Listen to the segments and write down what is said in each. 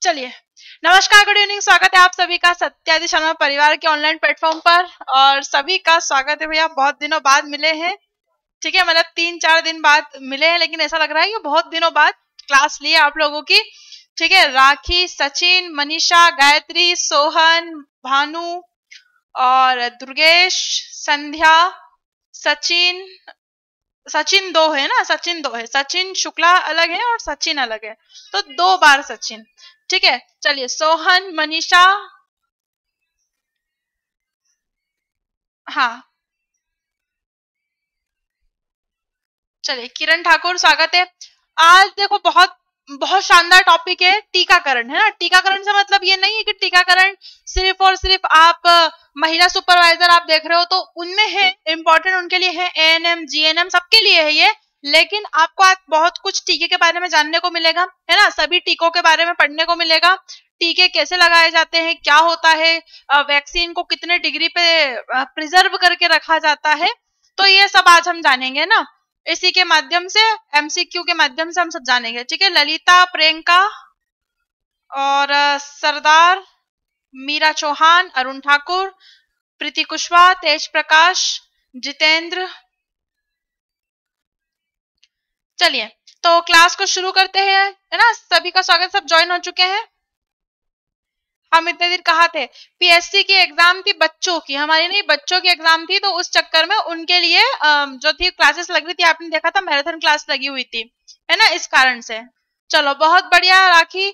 चलिए, नमस्कार, good evening. स्वागत है आप सभी का सत्यादि शर्मा परिवार के ऑनलाइन प्लेटफॉर्म पर। और सभी का स्वागत है भैया। बहुत दिनों बाद मिले हैं, ठीक है, मतलब 3-4 दिन बाद मिले हैं, लेकिन ऐसा लग रहा है कि बहुत दिनों बाद क्लास ली है आप लोगों की। ठीक है, राखी, सचिन, मनीषा, गायत्री, सोहन, भानु और दुर्गेश, संध्या, सचिन। सचिन दो है ना, सचिन दो है, सचिन शुक्ला अलग है और सचिन अलग है, तो 2 बार सचिन। ठीक है, चलिए, सोहन, मनीषा, हाँ, चलिए, किरण ठाकुर, स्वागत है। आज देखो, बहुत बहुत शानदार टॉपिक है, टीकाकरण, है ना। टीकाकरण से मतलब ये नहीं है कि टीकाकरण सिर्फ और सिर्फ आप महिला सुपरवाइजर आप देख रहे हो तो उनमें है, इम्पोर्टेंट उनके लिए है, एएनएम, जीएनएम सबके लिए है ये। लेकिन आपको आज बहुत कुछ टीके के बारे में जानने को मिलेगा, है ना। सभी टीकों के बारे में पढ़ने को मिलेगा। टीके कैसे लगाए जाते हैं, क्या होता है, वैक्सीन को कितने डिग्री पे प्रिजर्व करके रखा जाता है, तो ये सब आज हम जानेंगे ना। इसी के माध्यम से, एमसीक्यू के माध्यम से हम सब जानेंगे। ठीक है, ललिता, प्रियंका और सरदार, मीरा चौहान, अरुण ठाकुर, प्रीति कुशवाहा, तेज प्रकाश, जितेंद्र। चलिए, तो क्लास को शुरू करते हैं, है ना। सभी का स्वागत, सब ज्वाइन हो चुके हैं। हम इतने दिन कहा थे, पीएससी की एग्जाम थी बच्चों की, हमारी नहीं, बच्चों की एग्जाम थी, तो उस चक्कर में उनके लिए जो थी क्लासेस लग रही थी, आपने देखा था मैराथन क्लास लगी हुई थी, है ना, इस कारण से। चलो, बहुत बढ़िया राखी।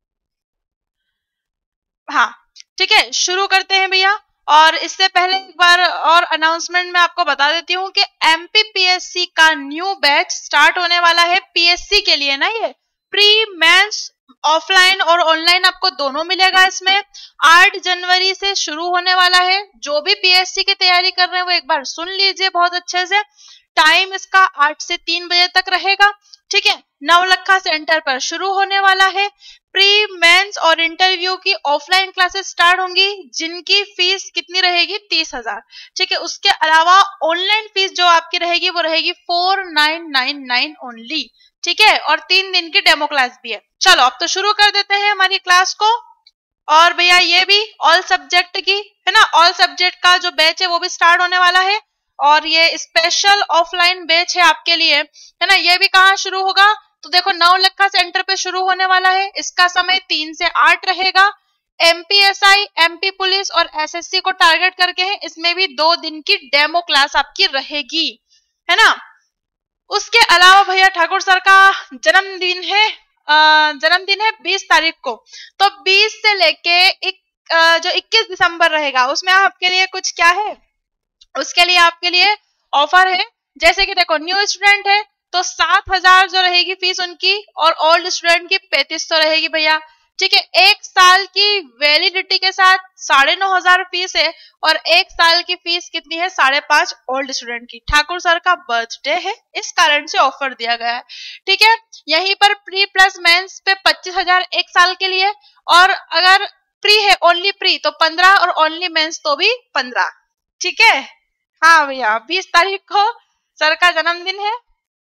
हाँ, ठीक है, शुरू करते हैं भैया। और इससे पहले एक बार और अनाउंसमेंट मैं आपको बता देती हूँ कि एमपीपीएससी का न्यू बैच स्टार्ट होने वाला है पीएससी के लिए ना। ये प्री मेंस ऑफलाइन और ऑनलाइन आपको दोनों मिलेगा। इसमें 8 जनवरी से शुरू होने वाला है। जो भी पीएससी की तैयारी कर रहे हैं वो एक बार सुन लीजिए बहुत अच्छे से। टाइम इसका 8 से 3 बजे तक रहेगा। ठीक है, नवलखा सेंटर पर शुरू होने वाला है। प्री मेंस और इंटरव्यू की ऑफलाइन क्लासेस स्टार्ट होंगी, जिनकी फीस कितनी रहेगी, 30,000। ठीक है, उसके अलावा ऑनलाइन फीस जो आपकी रहेगी वो रहेगी 4999 ओनली। ठीक है, और 3 दिन की डेमो क्लास भी है। चलो, अब तो शुरू कर देते हैं हमारी क्लास को। और भैया ये भी ऑल सब्जेक्ट की, है ना, ऑल सब्जेक्ट का जो बैच है वो भी स्टार्ट होने वाला है। और ये स्पेशल ऑफलाइन बैच है आपके लिए, है ना। ये भी कहाँ शुरू होगा, तो देखो, नवलखा सेंटर पे शुरू होने वाला है। इसका समय 3 से 8 रहेगा। एमपीएसआई, एमपी पुलिस और एसएससी को टारगेट करके है। इसमें भी 2 दिन की डेमो क्लास आपकी रहेगी, है ना। उसके अलावा भैया ठाकुर सर का जन्मदिन है, 20 तारीख को। तो 20 से लेके जो 21 दिसंबर रहेगा, उसमें आपके लिए कुछ क्या है, उसके लिए आपके लिए ऑफर है। जैसे कि देखो, न्यू स्टूडेंट है तो 7,000 जो रहेगी फीस उनकी, और ओल्ड स्टूडेंट की 3500 रहेगी भैया। ठीक है, 1 साल की वैलिडिटी के साथ 9,500 फीस है, और 1 साल की फीस कितनी है, 5,500 ओल्ड स्टूडेंट की। ठाकुर सर का बर्थडे है, इस कारण से ऑफर दिया गया है। ठीक है, यहीं पर प्री प्लस मेंस पे 25,000 1 साल के लिए, और अगर प्री है, ओनली प्री, तो 15, और ओनली मेंस तो भी 15। ठीक है, हाँ भैया, 20 तारीख को सर का जन्मदिन है।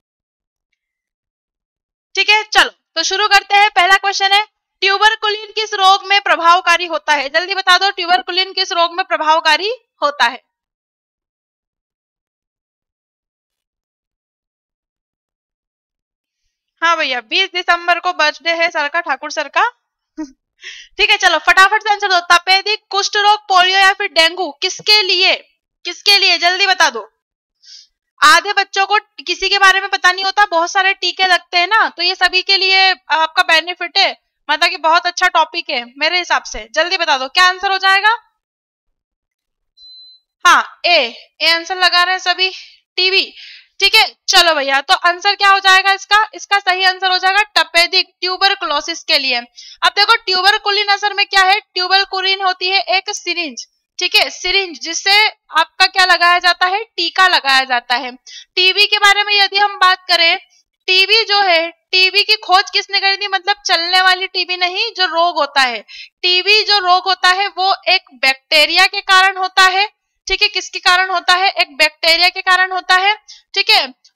ठीक है, चलो तो शुरू करते हैं। पहला क्वेश्चन है, ट्यूबरकुलिन किस रोग में प्रभावकारी होता है, जल्दी बता दो, ट्यूबरकुलिन किस रोग में प्रभावकारी होता है। हाँ भैया, 20 दिसंबर को बर्थडे है सर का, ठाकुर सर का। ठीक है, चलो फटाफट से आंसर दो। तपेदिक, कुष्ठ रोग, पोलियो या फिर डेंगू, किसके लिए, किसके लिए, जल्दी बता दो। आधे बच्चों को किसी के बारे में पता नहीं होता, बहुत सारे टीके लगते हैं ना, तो ये सभी के लिए आपका बेनिफिट है, मतलब कि बहुत अच्छा टॉपिक है मेरे हिसाब से। जल्दी बता दो क्या आंसर हो जाएगा। हाँ, ए आंसर लगा रहे हैं सभी, टीबी। ठीक है, चलो भैया, तो आंसर क्या हो जाएगा इसका, इसका सही आंसर हो जाएगा टपेदिक, ट्यूबरकुलोसिस के लिए। अब देखो, ट्यूबरकुलिन असल में क्या है, ट्यूबरकुलिन होती है एक सिरिंज। ठीक है, सिरिंज जिससे आपका क्या लगाया जाता है, टीका लगाया जाता है। टीबी के बारे में यदि हम बात करें, टीबी जो है, टीबी की खोज किसने करी थी, मतलब चलने वाली टीबी नहीं, जो रोग होता है, टीबी जो रोग होता है वो एक बैक्टीरिया के कारण होता है। ठीक है, किसके कारण होता है, एक बैक्टीरिया के कारण होता है। ठीक है,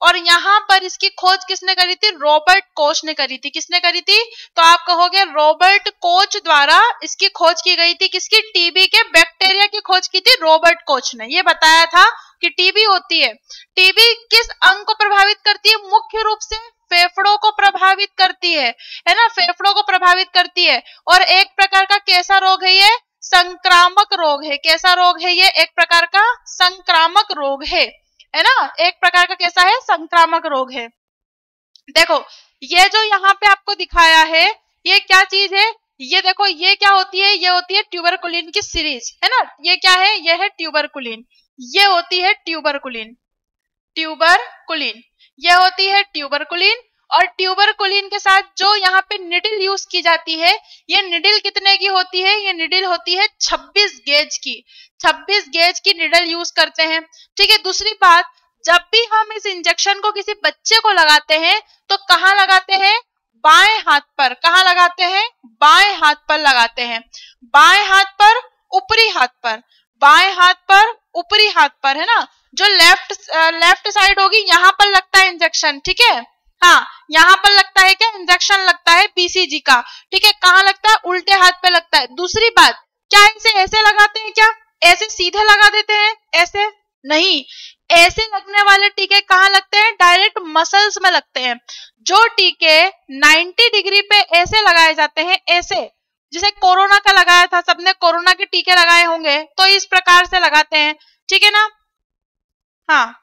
और यहाँ पर इसकी खोज किसने करी थी? रॉबर्ट कोच ने करी थी। किसने करी थी? तो आप कहोगे रॉबर्ट कोच द्वारा इसकी खोज की गई थी। किसकी? टीबी के बैक्टीरिया की खोज की थी रॉबर्ट कोच ने। ये बताया था कि टीबी होती है। टीबी किस अंग को प्रभावित करती है? मुख्य रूप से फेफड़ों को प्रभावित करती है ना, फेफड़ों को प्रभावित करती है। और एक प्रकार का कैसा रोग है ये? संक्रामक रोग है। कैसा रोग है ये? एक प्रकार का संक्रामक रोग है ना, एक प्रकार का कैसा है? संक्रामक रोग है। देखो ये जो यहाँ पे आपको दिखाया है ये क्या चीज है? ये देखो ये क्या होती है? ये होती है ट्यूबरकुलिन की सीरीज, है ना। ये क्या है? ये है ट्यूबरकुलिन। ये होती है ट्यूबरकुलिन। ट्यूबरकुलिन ये होती है ट्यूबरकुलिन। और ट्यूबरकुलिन के साथ जो यहाँ पे निडिल यूज की जाती है, ये निडिल कितने की होती है? ये निडिल होती है 26 गेज की। 26 गेज की निडल यूज करते हैं। ठीक है। दूसरी बात, जब भी हम इस इंजेक्शन को किसी बच्चे को लगाते हैं तो कहाँ लगाते हैं? बाएं हाथ पर। कहाँ लगाते हैं? बाएं हाथ पर लगाते हैं। बाएं हाथ पर, ऊपरी हाथ पर। बाएं हाथ पर, ऊपरी हाथ पर, है ना। जो लेफ्ट साइड होगी यहाँ पर लगता है इंजेक्शन। ठीक है। हाँ, यहाँ पर लगता है क्या? इंजेक्शन लगता है बीसीजी का। ठीक है। कहाँ लगता है? उल्टे हाथ पे लगता है। दूसरी बात, क्या इसे ऐसे लगाते हैं क्या? ऐसे सीधे लगा देते हैं? ऐसे नहीं। ऐसे लगने वाले टीके कहाँ लगते हैं? डायरेक्ट मसल्स में लगते हैं। जो टीके 90 डिग्री पे ऐसे लगाए जाते हैं, ऐसे जिसे कोरोना का लगाया था, सबने कोरोना के टीके लगाए होंगे, तो इस प्रकार से लगाते हैं। ठीक है ना। हाँ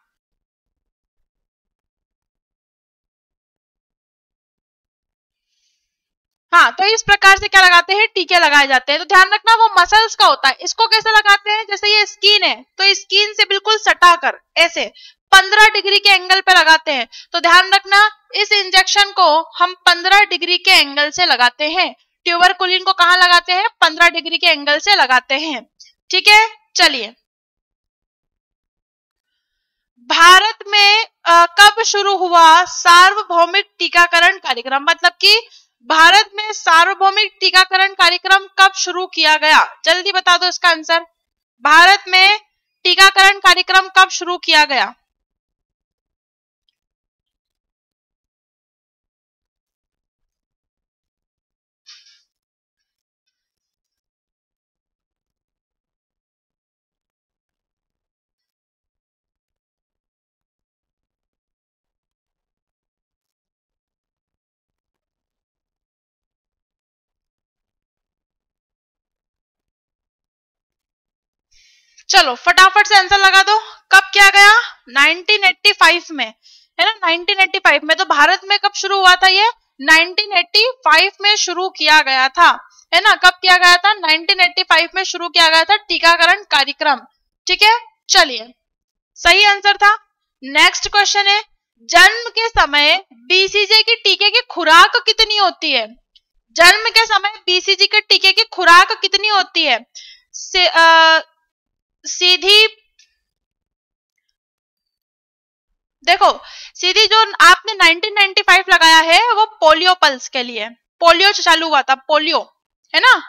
हाँ, तो इस प्रकार से क्या लगाते हैं? टीके लगाए जाते हैं। तो ध्यान रखना वो मसल्स का होता है। इसको कैसे लगाते हैं? जैसे ये स्किन है तो स्किन से बिल्कुल सटाकर ऐसे 15 डिग्री के एंगल पे लगाते हैं। तो ध्यान रखना इस इंजेक्शन को हम 15 डिग्री के एंगल से लगाते हैं। ट्यूबरकुलिन को कहाँ लगाते हैं? 15 डिग्री के एंगल से लगाते हैं। ठीक है। चलिए, भारत में कब शुरू हुआ सार्वभौमिक टीकाकरण कार्यक्रम? मतलब कि भारत में सार्वभौमिक टीकाकरण कार्यक्रम कब शुरू किया गया? जल्दी बता दो इसका आंसर। भारत में टीकाकरण कार्यक्रम कब शुरू किया गया? चलो फटाफट से आंसर लगा दो। कब किया गया? 1985 में, है ना। 1985 में। तो भारत में कब शुरू हुआ था ये? 1985 में शुरू किया गया था, है ना। कब किया गया था? 1985 में शुरू किया गया था टीकाकरण कार्यक्रम। ठीक है। चलिए, सही आंसर था। नेक्स्ट क्वेश्चन है, जन्म के समय बीसीजी की टीके की खुराक कितनी होती है? जन्म के समय बीसीजी के टीके की खुराक कितनी होती है? सीधी देखो, सीधी जो आपने 1995 लगाया है वो पोलियो पल्स के लिए, पोलियो चालू हुआ था, पोलियो, है ना।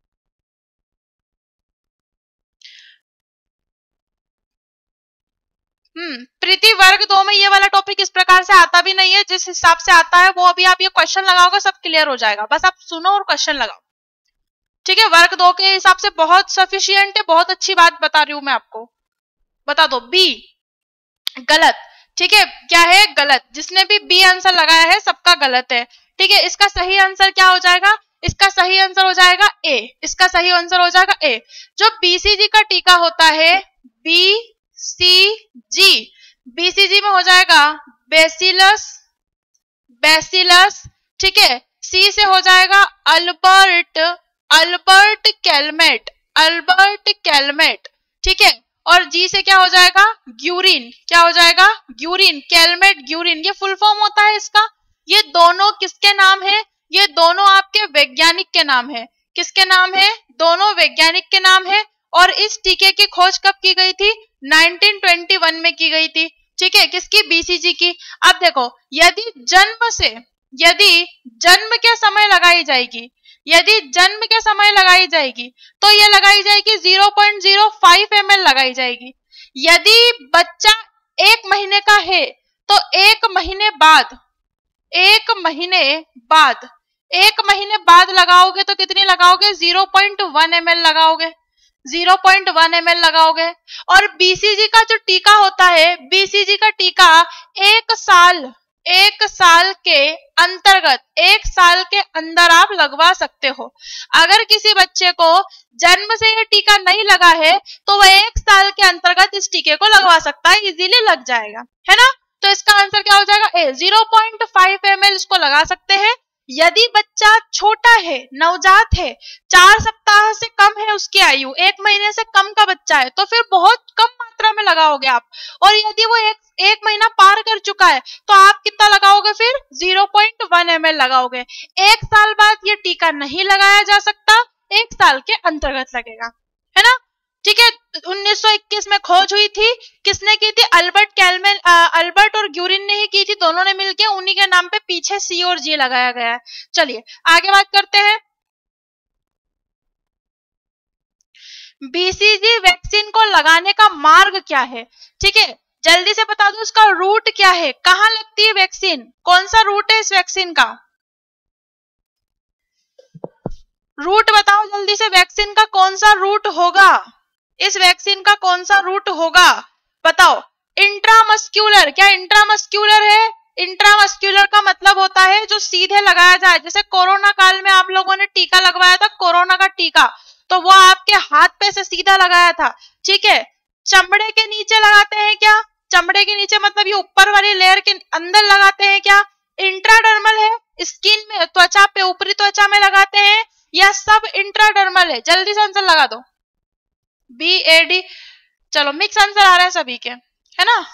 प्रीति वर्ग 2 में ये वाला टॉपिक इस प्रकार से आता भी नहीं है। जिस हिसाब से आता है वो अभी आप ये क्वेश्चन लगाओगे सब क्लियर हो जाएगा। बस आप सुनो और क्वेश्चन लगाओ। ठीक है। वर्ग 2 के हिसाब से बहुत सफिशिएंट है, बहुत अच्छी बात बता रही हूं मैं आपको। बता दो बी गलत। ठीक है। क्या है? गलत। जिसने भी बी आंसर लगाया है सबका गलत है। ठीक है। इसका सही आंसर क्या हो जाएगा? इसका सही आंसर हो जाएगा ए। इसका सही आंसर हो जाएगा ए। जो बीसीजी का टीका होता है, बीसीजी, बीसीजी में हो जाएगा बेसिलस, बेसिलस। ठीक है। सी से हो जाएगा Albert, Albert Calmette, Albert Calmette. ठीक है। और जी से क्या हो जाएगा? ग्यूरिन। क्या हो जाएगा? Guerin, Calmette Guerin. ये फुल फॉर्म होता है इसका। ये दोनों किसके नाम है? ये दोनों आपके वैज्ञानिक के नाम है। किसके नाम है? दोनों वैज्ञानिक के नाम है। और इस टीके की खोज कब की गई थी? 1921 में की गई थी। ठीक है। किसकी? बीसीजी की। अब देखो, यदि जन्म के समय लगाई जाएगी, यदि जन्म के समय लगाई जाएगी तो ये लगाई जाएगी 0.05 ml लगाई जाएगी। यदि बच्चा 1 महीने का है तो एक महीने बाद लगाओगे तो कितनी लगाओगे? 0.1 ml लगाओगे, 0.1 ml लगाओगे। और बीसीजी का जो टीका होता है, बीसीजी का टीका एक साल के अंतर्गत, एक साल के अंदर आप लगवा सकते हो। अगर किसी बच्चे को जन्म से ये टीका नहीं लगा है तो वह एक साल के अंतर्गत इस टीके को लगवा सकता है, इजीली लग जाएगा, है ना। तो इसका आंसर क्या हो जाएगा? ए। 0.5 ml इसको लगा सकते हैं। यदि बच्चा छोटा है, नवजात है, 4 सप्ताह से कम है उसकी आयु, 1 महीने से कम का बच्चा है, तो फिर बहुत कम मात्रा में लगाओगे आप। और यदि वो एक महीना पार कर चुका है तो आप कितना लगाओगे? फिर 0.1 ml लगाओगे। एक साल बाद ये टीका नहीं लगाया जा सकता, एक साल के अंतर्गत लगेगा, है ना। ठीक है। 1921 में खोज हुई थी, किसने की थी? अल्बर्ट और ग्यूरिन ने ही की थी, दोनों ने मिलकर, उन्हीं के नाम पे पीछे सी और जी लगाया गया है। चलिए आगे बात करते हैं। बीसीजी वैक्सीन को लगाने का मार्ग क्या है? ठीक है, जल्दी से बता दो इसका रूट क्या है, कहां लगती है वैक्सीन, कौन सा रूट है इस वैक्सीन का? रूट बताओ जल्दी से, वैक्सीन का कौन सा रूट होगा? इस वैक्सीन का कौन सा रूट होगा बताओ? इंट्रामस्क्यूलर। क्या इंट्रामस्क्यूलर है? इंट्रामस्क्यूलर का मतलब होता है जो सीधे लगाया जाए। जैसे कोरोना काल में आप लोगों ने टीका लगवाया था, कोरोना का टीका, तो वो आपके हाथ पे से सीधा लगाया था। ठीक है। चमड़े के नीचे लगाते हैं क्या? चमड़े के नीचे मतलब ये ऊपर वाली लेयर के अंदर लगाते हैं क्या? इंट्राडर्मल है, स्किन में, त्वचा पे, ऊपरी त्वचा में लगाते हैं, या सब इंट्राडर्मल है? जल्दी से आंसर लगा दो। BAD। चलो मिक्स आंसर आ रहा है सभी के, है ना।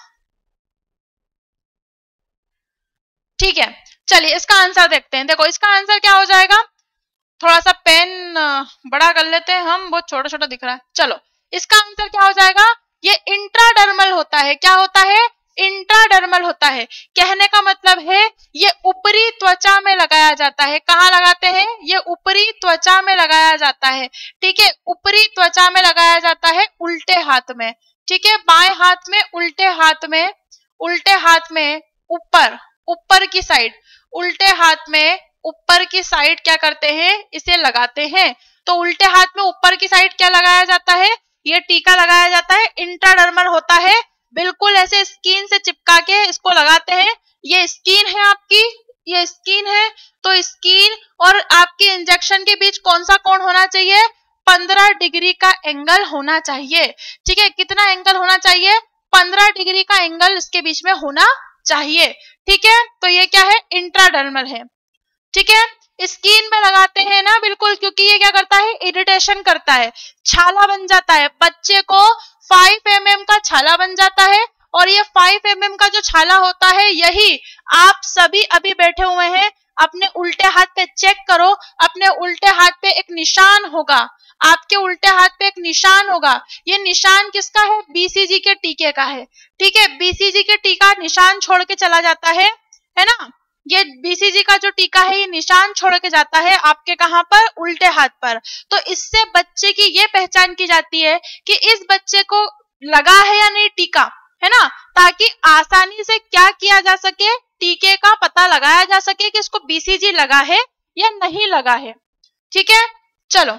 ठीक है, चलिए इसका आंसर देखते हैं। देखो इसका आंसर क्या हो जाएगा, थोड़ा सा पेन बड़ा कर लेते हैं हम, बहुत छोटा छोटा दिख रहा है। चलो इसका आंसर क्या हो जाएगा? ये इंट्राडर्मल होता है। क्या होता है? इंट्राडर्मल होता है। कहने का मतलब है ये ऊपरी त्वचा में लगाया जाता है। कहाँ लगाते हैं? ये ऊपरी त्वचा में लगाया जाता है। ठीक है, ऊपरी त्वचा में लगाया जाता है, उल्टे हाथ में। ठीक है, बाएं हाथ में, उल्टे हाथ में ऊपर की साइड, उल्टे हाथ में ऊपर की साइड क्या करते हैं? इसे लगाते हैं। तो उल्टे हाथ में ऊपर की साइड क्या लगाया जाता है? ये टीका लगाया जाता है, इंट्राडर्मल होता है। बिल्कुल ऐसे स्किन से चिपका के इसको लगाते हैं। ये स्किन है आपकी, ये स्किन है, तो स्किन और आपके इंजेक्शन के बीच कौन सा कोण होना चाहिए? 15 डिग्री का एंगल होना चाहिए। ठीक है, कितना एंगल होना चाहिए? 15 डिग्री का एंगल इसके बीच में होना चाहिए। ठीक है, तो ये क्या है? इंट्राडर्मल है। ठीक है, स्किन में लगाते हैं ना, बिल्कुल, क्योंकि ये क्या करता है? इरिटेशन करता है, छाला बन जाता है। बच्चे को 5 mm का छाला बन जाता है, और ये 5 mm का जो छाला होता है, यही आप सभी अभी बैठे हुए हैं, अपने उल्टे हाथ पे चेक करो, अपने उल्टे हाथ पे एक निशान होगा, आपके उल्टे हाथ पे एक निशान होगा। ये निशान किसका है? बीसीजी के टीके का है। ठीक है, बीसीजी के टीका निशान छोड़ के चला जाता है ना। ये बीसीजी का जो टीका है ये निशान छोड़ के जाता है आपके कहां पर? उल्टे हाथ पर। तो इससे बच्चे की ये पहचान की जाती है कि इस बच्चे को लगा है या नहीं टीका, है ना, ताकि आसानी से क्या किया जा सके? टीके का पता लगाया जा सके कि इसको बीसीजी लगा है या नहीं लगा है। ठीक है, चलो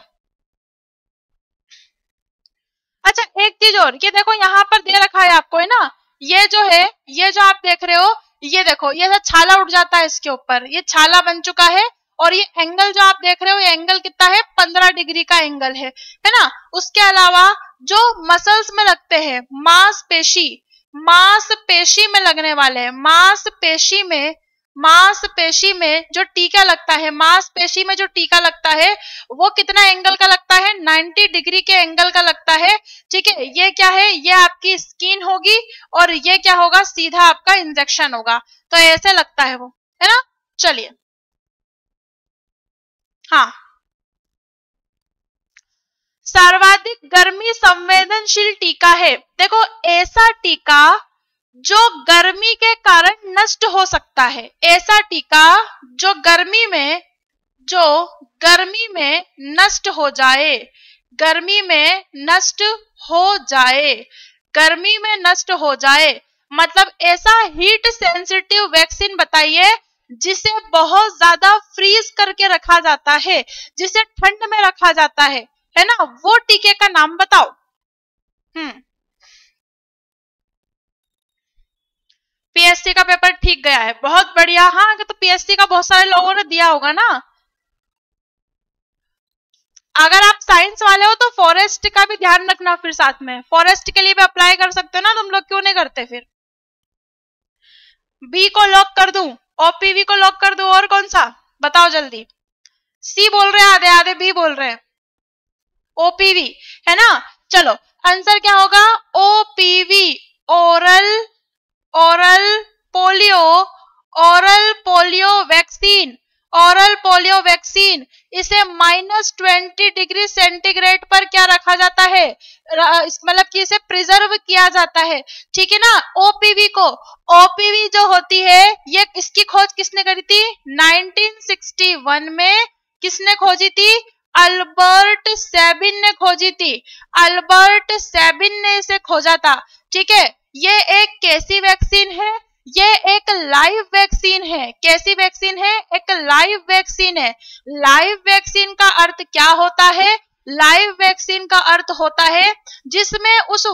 अच्छा एक चीज और, ये देखो यहाँ पर दे रखा है आपको, है ना, ये जो है, ये जो आप देख रहे हो, ये देखो, ये छाला उठ जाता है इसके ऊपर, ये छाला बन चुका है। और ये एंगल जो आप देख रहे हो, ये एंगल कितना है? 15 डिग्री का एंगल है ना। उसके अलावा जो मसल्स में लगते हैं, मांसपेशी में लगने वाले हैं, मांसपेशी में जो टीका लगता है, मांसपेशी में जो टीका लगता है वो कितना एंगल का लगता है? 90 डिग्री के एंगल का लगता है। ठीक है, ये क्या है? ये आपकी स्किन होगी, और ये क्या होगा? सीधा आपका इंजेक्शन होगा। तो ऐसे लगता है वो, है ना। चलिए, हाँ, सर्वाधिक गर्मी संवेदनशील टीका है। देखो ऐसा टीका जो गर्मी के कारण नष्ट हो सकता है, ऐसा टीका जो गर्मी में नष्ट हो जाए, गर्मी में नष्ट हो जाए, मतलब ऐसा हीट सेंसिटिव वैक्सीन बताइए जिसे बहुत ज्यादा फ्रीज करके रखा जाता है, जिसे ठंड में रखा जाता है ना, वो टीके का नाम बताओ। पीएससी का पेपर ठीक गया है, बहुत बढ़िया। हाँ, तो पीएससी का बहुत सारे लोगों ने दिया होगा ना। अगर आप साइंस वाले हो तो फॉरेस्ट का भी ध्यान रखना, फिर साथ में फॉरेस्ट के लिए भी अप्लाई कर सकते हो ना, तुम लोग क्यों नहीं करते फिर। बी को लॉक कर दूं, ओपीवी को लॉक कर दूं, और कौन सा बताओ जल्दी। सी बोल रहे हैं आधे, आधे बी बोल रहे हैं, ओपीवी है ना। चलो आंसर क्या होगा, OPV, oral oral polio, oral polio vaccine, oral polio vaccine. इसे -20 डिग्री सेंटीग्रेड पर क्या रखा जाता है, मतलब कि इसे प्रिजर्व किया जाता है, ठीक है ना। ओपीवी को, ओपीवी जो होती है ये, इसकी खोज किसने करी थी, 1961 में। किसने खोजी थी, अल्बर्ट सैबिन ने खोजी थी, अल्बर्ट सैबिन ने इसे खोजा था, ठीक है। ये एक कैसी वैक्सीन है, ये एक लाइव वैक्सीन है। कैसी वैक्सीन है, एक लाइव वैक्सीन है। लाइव वैक्सीन का अर्थ क्या होता है, लाइव वैक्सीन का अर्थ होता है जिसमें उस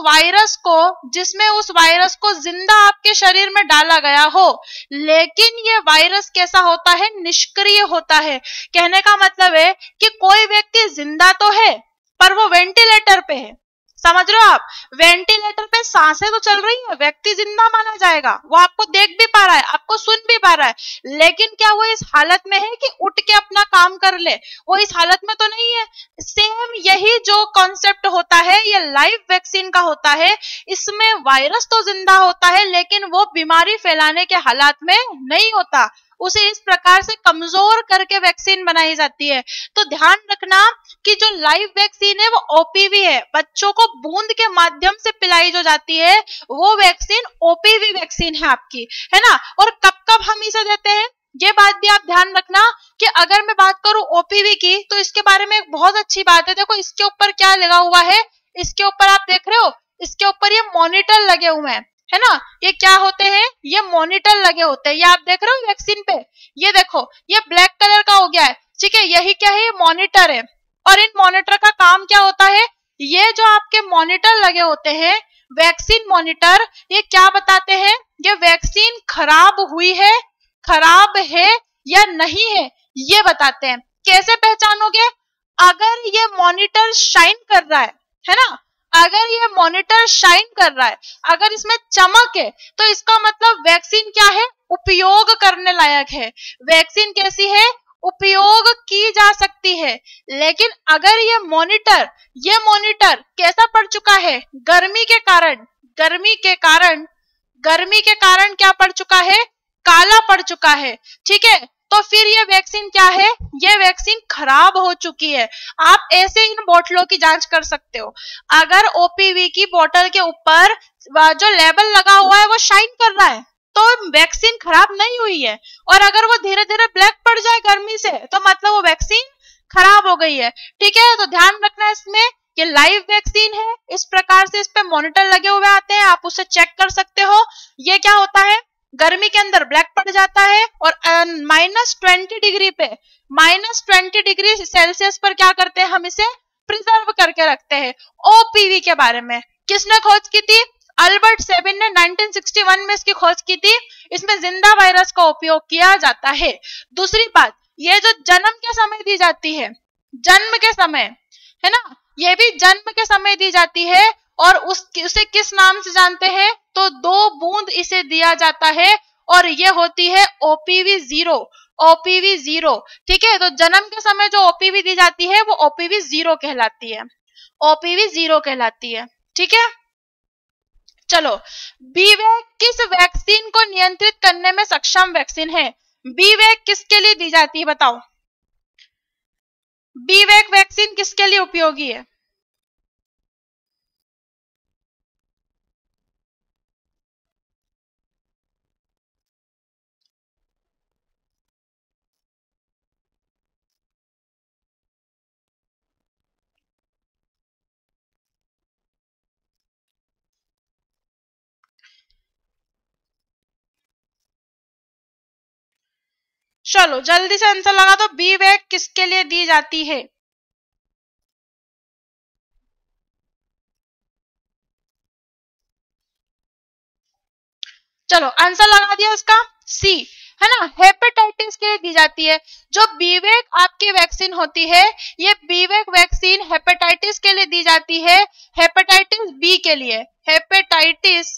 वायरस को जिंदा आपके शरीर में डाला गया हो, लेकिन ये वायरस कैसा होता है, निष्क्रिय होता है। कहने का मतलब है कि कोई व्यक्ति जिंदा तो है पर वो वेंटिलेटर पे है, समझ रहे हो आप। वेंटिलेटर पे सांसें तो चल रही है, व्यक्ति जिंदा माना जाएगा, वो आपको देख भी पा रहा है, आपको सुन भी पा रहा है, लेकिन क्या वो इस हालत में है कि उठ के अपना काम कर ले, वो इस हालत में तो नहीं है। सेम यही जो कॉन्सेप्ट होता है ये लाइव वैक्सीन का होता है। इसमें वायरस तो जिंदा होता है लेकिन वो बीमारी फैलाने के हालात में नहीं होता, उसे इस प्रकार से कमजोर करके वैक्सीन बनाई जाती है। तो ध्यान रखना कि जो लाइव वैक्सीन है वो ओपीवी है, बच्चों को बूंद के माध्यम से पिलाई जो जाती है वो वैक्सीन ओपीवी वैक्सीन है आपकी, है ना। और कब कब हम इसे देते हैं ये बात भी आप ध्यान रखना कि अगर मैं बात करूं ओपीवी की तो इसके बारे में एक बहुत अच्छी बात है। देखो इसके ऊपर क्या लगा हुआ है, इसके ऊपर आप देख रहे हो, इसके ऊपर ये मॉनिटर लगे हुए हैं, है ना। ये क्या होते हैं, ये मॉनिटर लगे होते हैं, ये आप देख रहे हो वैक्सीन पे, ये देखो ये ब्लैक कलर का हो गया है, ठीक है। यही क्या है, ये मॉनिटर है। और इन मॉनिटर का काम क्या होता है, ये जो आपके मॉनिटर लगे होते हैं वैक्सीन मॉनिटर, ये क्या बताते हैं, ये वैक्सीन खराब हुई है, खराब है या नहीं है, ये बताते हैं। कैसे पहचानोगे, अगर ये मॉनिटर शाइन कर रहा है ना, अगर ये मॉनिटर शाइन कर रहा है, अगर इसमें चमक है तो इसका मतलब वैक्सीन क्या है, उपयोग करने लायक है, वैक्सीन कैसी है, उपयोग की जा सकती है। लेकिन अगर ये मॉनिटर कैसा पड़ चुका है, गर्मी के कारण, गर्मी के कारण, गर्मी के कारण क्या पड़ चुका है, काला पड़ चुका है, ठीक है। तो फिर ये वैक्सीन क्या है, ये वैक्सीन खराब हो चुकी है। आप ऐसे इन बोतलों की जांच कर सकते हो, अगर ओपीवी की बोतल के ऊपर जो लेबल लगा हुआ है वो शाइन कर रहा है तो वैक्सीन खराब नहीं हुई है, और अगर वो धीरे धीरे ब्लैक पड़ जाए गर्मी से तो मतलब वो वैक्सीन खराब हो गई है, ठीक है। तो ध्यान रखना इसमें, ये लाइव वैक्सीन है, इस प्रकार से इस पे मॉनिटर लगे हुए आते हैं, आप उसे चेक कर सकते हो। ये क्या होता है, गर्मी के अंदर ब्लैक पड़ जाता है और -20 डिग्री पे, -20 डिग्री सेल्सियस पर क्या करते हैं, हम इसे प्रिजर्व करके रखते हैं। ओपीवी के बारे में किसने खोज की थी, अल्बर्ट सेबिन ने 1961 में इसकी खोज की थी। इसमें जिंदा वायरस का उपयोग किया जाता है। दूसरी बात, ये जो जन्म के समय दी जाती है, जन्म के समय, है ना, ये भी जन्म के समय दी जाती है, और उसे किस नाम से जानते हैं, तो 2 बूंद इसे दिया जाता है और ये होती है ओपीवी 0, ओपीवी 0, ठीक है। तो जन्म के समय जो ओपीवी दी जाती है वो ओपीवी 0 कहलाती है, ओपीवी 0 कहलाती है, ठीक है। चलो, बीवैक किस वैक्सीन को नियंत्रित करने में सक्षम वैक्सीन है, बीवैक किसके लिए दी जाती है बताओ, बीवैक वैक्सीन किसके लिए उपयोगी है। चलो जल्दी से आंसर लगा दो, बी वैक्सीन किसके लिए दी जाती है? चलो आंसर लगा दिया इसका, सी है ना, हेपेटाइटिस के लिए दी जाती है। जो बीवेक आपकी वैक्सीन होती है, ये बीवेक वैक्सीन हेपेटाइटिस के लिए दी जाती है, हेपेटाइटिस बी के लिए, हेपेटाइटिस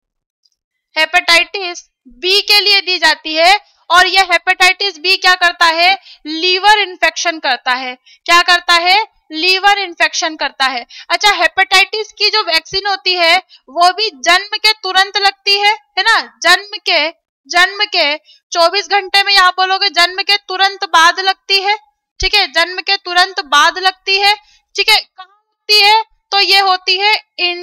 बी के लिए दी जाती है। और यह हेपेटाइटिस बी क्या करता है? लीवर इन्फेक्शन करता है। क्या करता है? लीवर इन्फेक्शन करता है। अच्छा, हेपेटाइटिस की जो वैक्सीन होती है वो भी जन्म के तुरंत लगती है ना, जन्म के 24 घंटे में, आप बोलोगे जन्म के तुरंत बाद लगती है, ठीक है, जन्म के तुरंत बाद लगती है, ठीक है। कहाँ लगती है? तो ये होती है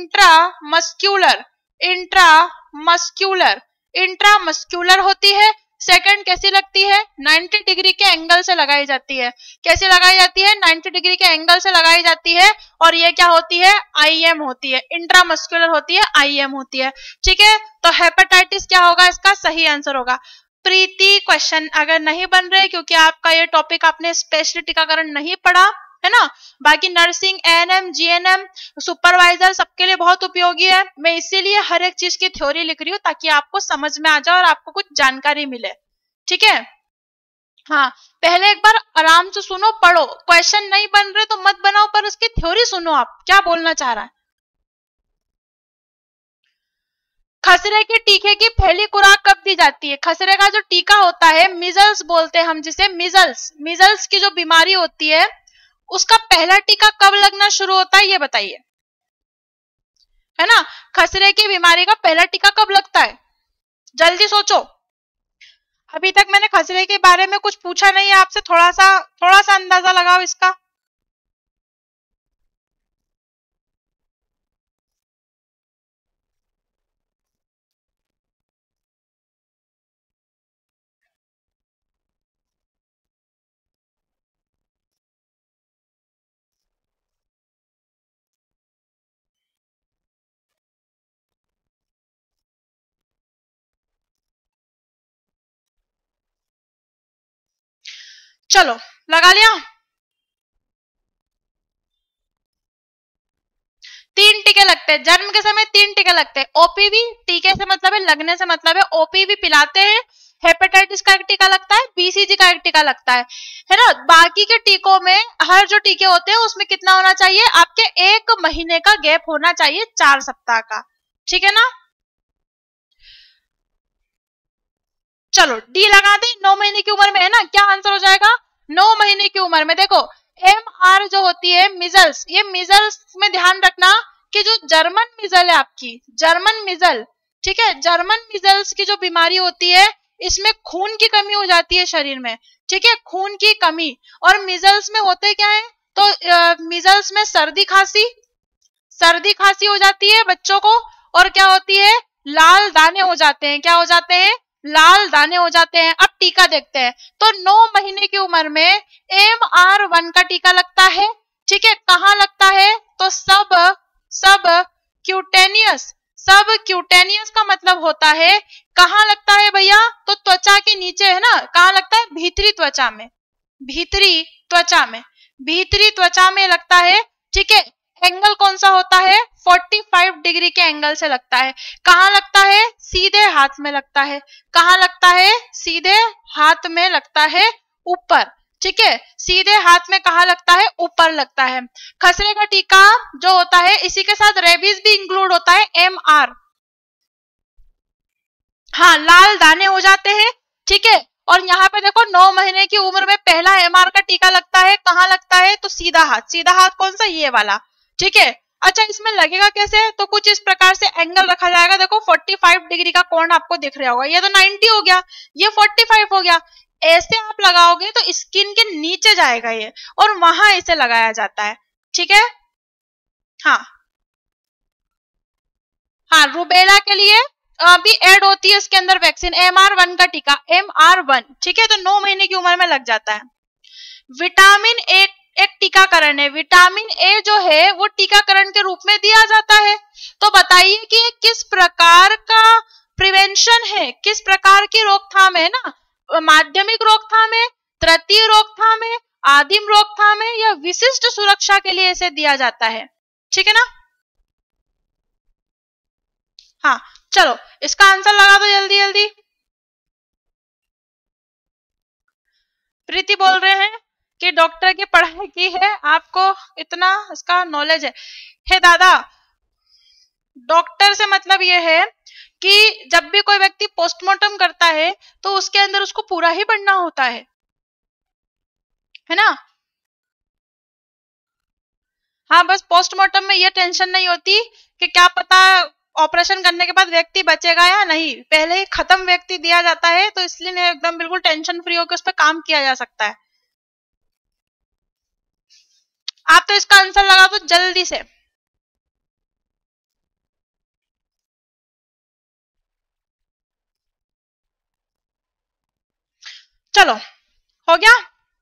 इंट्रामस्क्यूलर होती है। सेकंड कैसी लगती है? 90 डिग्री के एंगल से लगाई जाती है। कैसे लगाई जाती है? 90 डिग्री के एंगल से लगाई जाती है। और ये क्या होती है? आईएम होती है, इंट्रामस्क्यूलर होती है, आईएम होती है, ठीक है। तो हेपेटाइटिस क्या होगा? इसका सही आंसर होगा। प्रीति क्वेश्चन अगर नहीं बन रहे क्योंकि आपका ये टॉपिक आपने स्पेशल टीकाकरण नहीं पढ़ा है ना, बाकी नर्सिंग, एएनएम, जीएनएम, सुपरवाइजर सबके लिए बहुत उपयोगी है। मैं इसीलिए हर एक चीज की थ्योरी लिख रही हूँ ताकि आपको समझ में आ जाए और आपको कुछ जानकारी मिले, ठीक है। हाँ, पहले एक बार आराम से सुनो, पढ़ो, क्वेश्चन नहीं बन रहे तो मत बनाओ, पर उसकी थ्योरी सुनो आप क्या बोलना चाह रहा है। खसरे के टीके की पहली खुराक कब दी जाती है? खसरे का जो टीका होता है, मिजल्स बोलते हैं हम जिसे, मिजल्स की जो बीमारी होती है उसका पहला टीका कब लगना शुरू होता है, ये बताइए, है ना। खसरे की बीमारी का पहला टीका कब लगता है? जल्दी सोचो। अभी तक मैंने खसरे के बारे में कुछ पूछा नहीं है आपसे, थोड़ा सा अंदाजा लगाओ इसका। चलो लगा लिया। 3 टीके लगते हैं जन्म के समय, 3 टीके लगते हैं। ओपीवी टीके से मतलब है लगने से मतलब है, ओपीवी पिलाते हैं। हेपेटाइटिस का एक टीका लगता है, बीसीजी का एक टीका लगता है ना। बाकी के टीकों में, हर जो टीके होते हैं उसमें कितना होना चाहिए? आपके 1 महीने का गैप होना चाहिए, 4 सप्ताह का, ठीक है ना। चलो डी लगा दे, 9 महीने की उम्र में, है ना। क्या आंसर हो जाएगा? 9 महीने की उम्र में। देखो MR जो होती है मिजल्स, ये मिजल्स में ध्यान रखना कि जो जर्मन मिजल है आपकी, जर्मन मिजल, ठीक है, जर्मन मिजल्स की जो बीमारी होती है इसमें खून की कमी हो जाती है शरीर में, ठीक है, खून की कमी। और मिजल्स में होते क्या है? तो मिजल्स में सर्दी खांसी हो जाती है बच्चों को, और क्या होती है? लाल दाने हो जाते हैं। क्या हो जाते हैं? लाल दाने हो जाते हैं। अब टीका देखते हैं। तो 9 महीने की उम्र में MR1 का टीका लगता है, ठीक है। कहाँ लगता है? तो सब क्यूटेनियस का मतलब होता है कहाँ लगता है भैया? तो त्वचा के नीचे, है ना। कहाँ लगता है? भीतरी त्वचा में लगता है, ठीक है। एंगल कौन सा होता है? 45 डिग्री के एंगल से लगता है। कहाँ लगता है? सीधे हाथ में लगता है। कहाँ लगता है? सीधे हाथ में लगता है, ऊपर, ठीक है। सीधे हाथ में कहाँ लगता है? ऊपर लगता है। खसरे का टीका जो होता है, इसी के साथ रेबीज भी इंक्लूड होता है, MR। हाँ, लाल दाने हो जाते हैं, ठीक है। और यहाँ पे देखो 9 महीने की उम्र में पहला MR का टीका लगता है। कहाँ लगता है? तो सीधा हाथ कौन सा? ये वाला, ठीक है। अच्छा, इसमें लगेगा कैसे? तो कुछ इस प्रकार से एंगल रखा जाएगा। देखो 45 डिग्री का कोण आपको दिख रहा होगा, ये तो 90 हो गया, ये 45 हो गया। ऐसे आप लगाओगे तो स्किन के नीचे जाएगा ये, और वहां इसे लगाया जाता है, ठीक है। हाँ, रूबेला के लिए भी ऐड होती है इसके अंदर वैक्सीन, MR1 का टीका, MR1, ठीक है। तो 9 महीने की उम्र में लग जाता है। विटामिन ए एक टीकाकरण है। विटामिन ए जो है वो टीकाकरण के रूप में दिया जाता है। तो बताइए कि किस प्रकार का प्रिवेंशन है, किस प्रकार की रोकथाम है ना। माध्यमिक रोकथाम है, तृतीय रोकथाम है, आदिम रोकथाम है या विशिष्ट सुरक्षा के लिए इसे दिया जाता है। ठीक है ना? हाँ चलो इसका आंसर लगा दो जल्दी जल्दी। प्रीति बोल रहे हैं कि डॉक्टर की पढ़ाई की है, आपको इतना इसका नॉलेज है। हे दादा, डॉक्टर से मतलब यह है कि जब भी कोई व्यक्ति पोस्टमार्टम करता है तो उसके अंदर उसको पूरा ही पढ़ना होता है ना? हाँ, बस पोस्टमार्टम में यह टेंशन नहीं होती कि क्या पता ऑपरेशन करने के बाद व्यक्ति बचेगा या नहीं, पहले ही खत्म व्यक्ति दिया जाता है, तो इसलिए एकदम बिल्कुल टेंशन फ्री होकर उस पर काम किया जा सकता है। आप तो इसका आंसर लगा दो जल्दी से। चलो हो गया।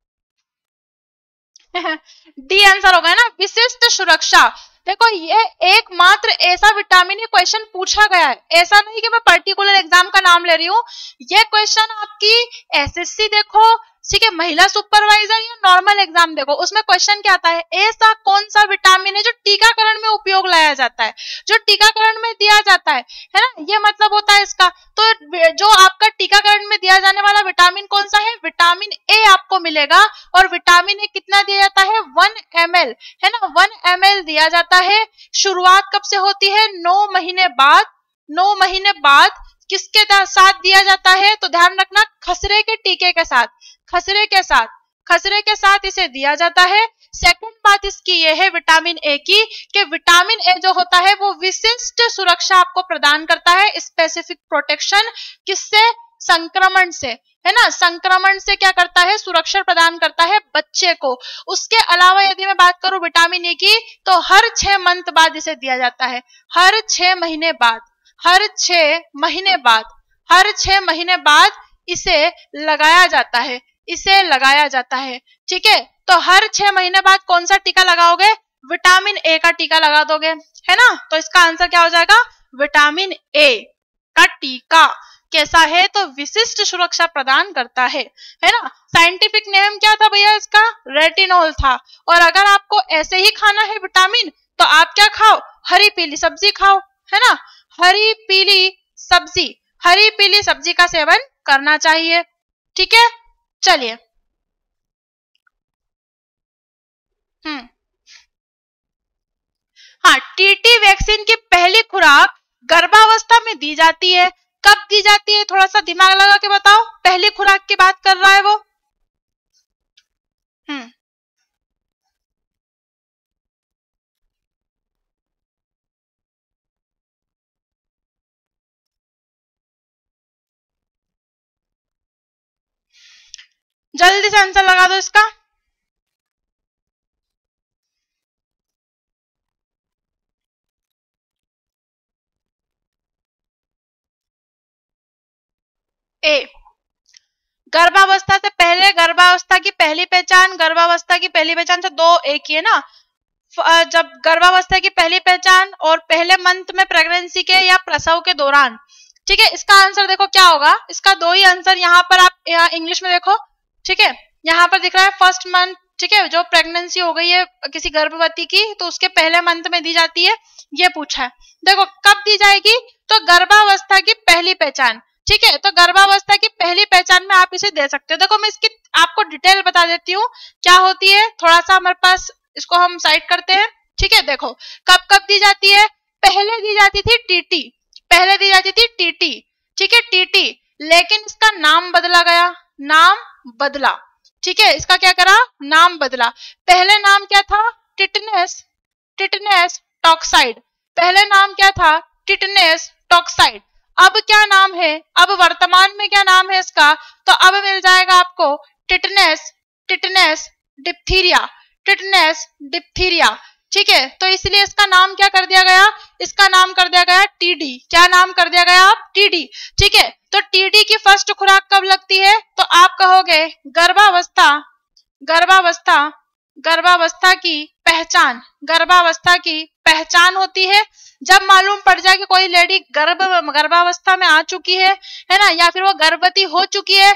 डी आंसर हो गया ना, विशिष्ट सुरक्षा। देखो ये एकमात्र ऐसा विटामिन क्वेश्चन पूछा गया है, ऐसा नहीं कि मैं पर्टिकुलर एग्जाम का नाम ले रही हूँ। ये क्वेश्चन आपकी एसएससी देखो, ठीक है, महिला सुपरवाइजर या नॉर्मल एग्जाम देखो, उसमें क्वेश्चन क्या आता है, ऐसा कौन सा विटामिन है जो टीकाकरण में उपयोग लाया जाता है, जो टीकाकरण में दिया जाता है ना, ये मतलब होता है इसका। तो जो आपका टीकाकरण में दिया जाने वाला विटामिन कौन सा है, विटामिन ए आपको मिलेगा। और विटामिन ए कितना दिया जाता है, 1 ml है ना, 1 ml दिया जाता है। शुरुआत कब से होती है, 9 महीने बाद। 9 महीने बाद किसके साथ दिया जाता है, तो ध्यान रखना खसरे के टीके के साथ, खसरे के साथ इसे दिया जाता है। सेकंड बात इसकी ये है विटामिन ए की, कि विटामिन ए जो होता है वो विशिष्ट सुरक्षा आपको प्रदान करता है, स्पेसिफिक प्रोटेक्शन। किससे, संक्रमण से, है ना, संक्रमण से क्या करता है, सुरक्षा प्रदान करता है बच्चे को। उसके अलावा यदि मैं बात करूं विटामिन ए की, तो हर 6 मंथ बाद इसे दिया जाता है, हर 6 महीने बाद, हर 6 महीने बाद, हर 6 महीने बाद इसे लगाया जाता है, इसे लगाया जाता है। ठीक है, तो हर 6 महीने बाद कौन सा टीका लगाओगे, विटामिन ए का टीका लगा दोगे, है ना। तो इसका आंसर क्या हो जाएगा, विटामिन ए का टीका। कैसा है, तो विशिष्ट सुरक्षा प्रदान करता है ना। साइंटिफिक नेम क्या था भैया इसका, रेटिनॉल था। और अगर आपको ऐसे ही खाना है विटामिन, तो आप क्या खाओ, हरी पीली सब्जी खाओ, है ना, हरी पीली सब्जी का सेवन करना चाहिए। ठीक है, चलिए। हाँ, टीटी वैक्सीन की पहली खुराक गर्भावस्था में दी जाती है। कब दी जाती है, थोड़ा सा दिमाग लगा के बताओ, पहली खुराक की बात कर रहा है वो। जल्दी से आंसर लगा दो इसका। ए, गर्भावस्था से पहले, गर्भावस्था की पहली पहचान, गर्भावस्था की पहली पहचान से 2 एक ही है ना। जब गर्भावस्था की पहली पहचान और पहले मंथ में प्रेगनेंसी के या प्रसव के दौरान। ठीक है, इसका आंसर देखो क्या होगा, इसका 2 ही आंसर यहाँ पर आप इंग्लिश में देखो। ठीक है, यहाँ पर दिख रहा है फर्स्ट मंथ। ठीक है, जो प्रेगनेंसी हो गई है किसी गर्भवती की, तो उसके पहले मंथ में दी जाती है, ये पूछा है। देखो कब दी जाएगी, तो गर्भावस्था की पहली पहचान। ठीक है, तो गर्भावस्था की पहली पहचान में आप इसे दे सकते हो। देखो मैं इसकी आपको डिटेल बता देती हूँ क्या होती है, थोड़ा सा हमारे पास, इसको हम साइड करते हैं। ठीक है, देखो कब कब दी जाती है, पहले दी जाती थी टीटी, पहले दी जाती थी टीटी। ठीक है, टीटी, लेकिन इसका नाम बदला गया, नाम बदला। ठीक है, इसका क्या करा, नाम बदला। पहले नाम क्या था, टिटनेस, टिटनेस टॉक्साइड, पहले नाम क्या था, टिटनेस टॉक्साइड। अब क्या नाम है, अब वर्तमान में क्या नाम है इसका, तो अब मिल जाएगा आपको tetanus, tetanus diphtheria, tetanus diphtheria. ठीक है, तो इसलिए इसका नाम क्या कर दिया गया, इसका नाम कर दिया गया टीडी। क्या नाम कर दिया गया आप, टीडी। ठीक है, तो टीडी की फर्स्ट खुराक कब लगती है, तो आप कहोगे गर्भावस्था, गर्भावस्था, गर्भावस्था की पहचान, गर्भावस्था की पहचान होती है जब मालूम पड़ जाए कि कोई लेडी गर्भावस्था में आ चुकी है ना, या फिर वो गर्भवती हो चुकी है,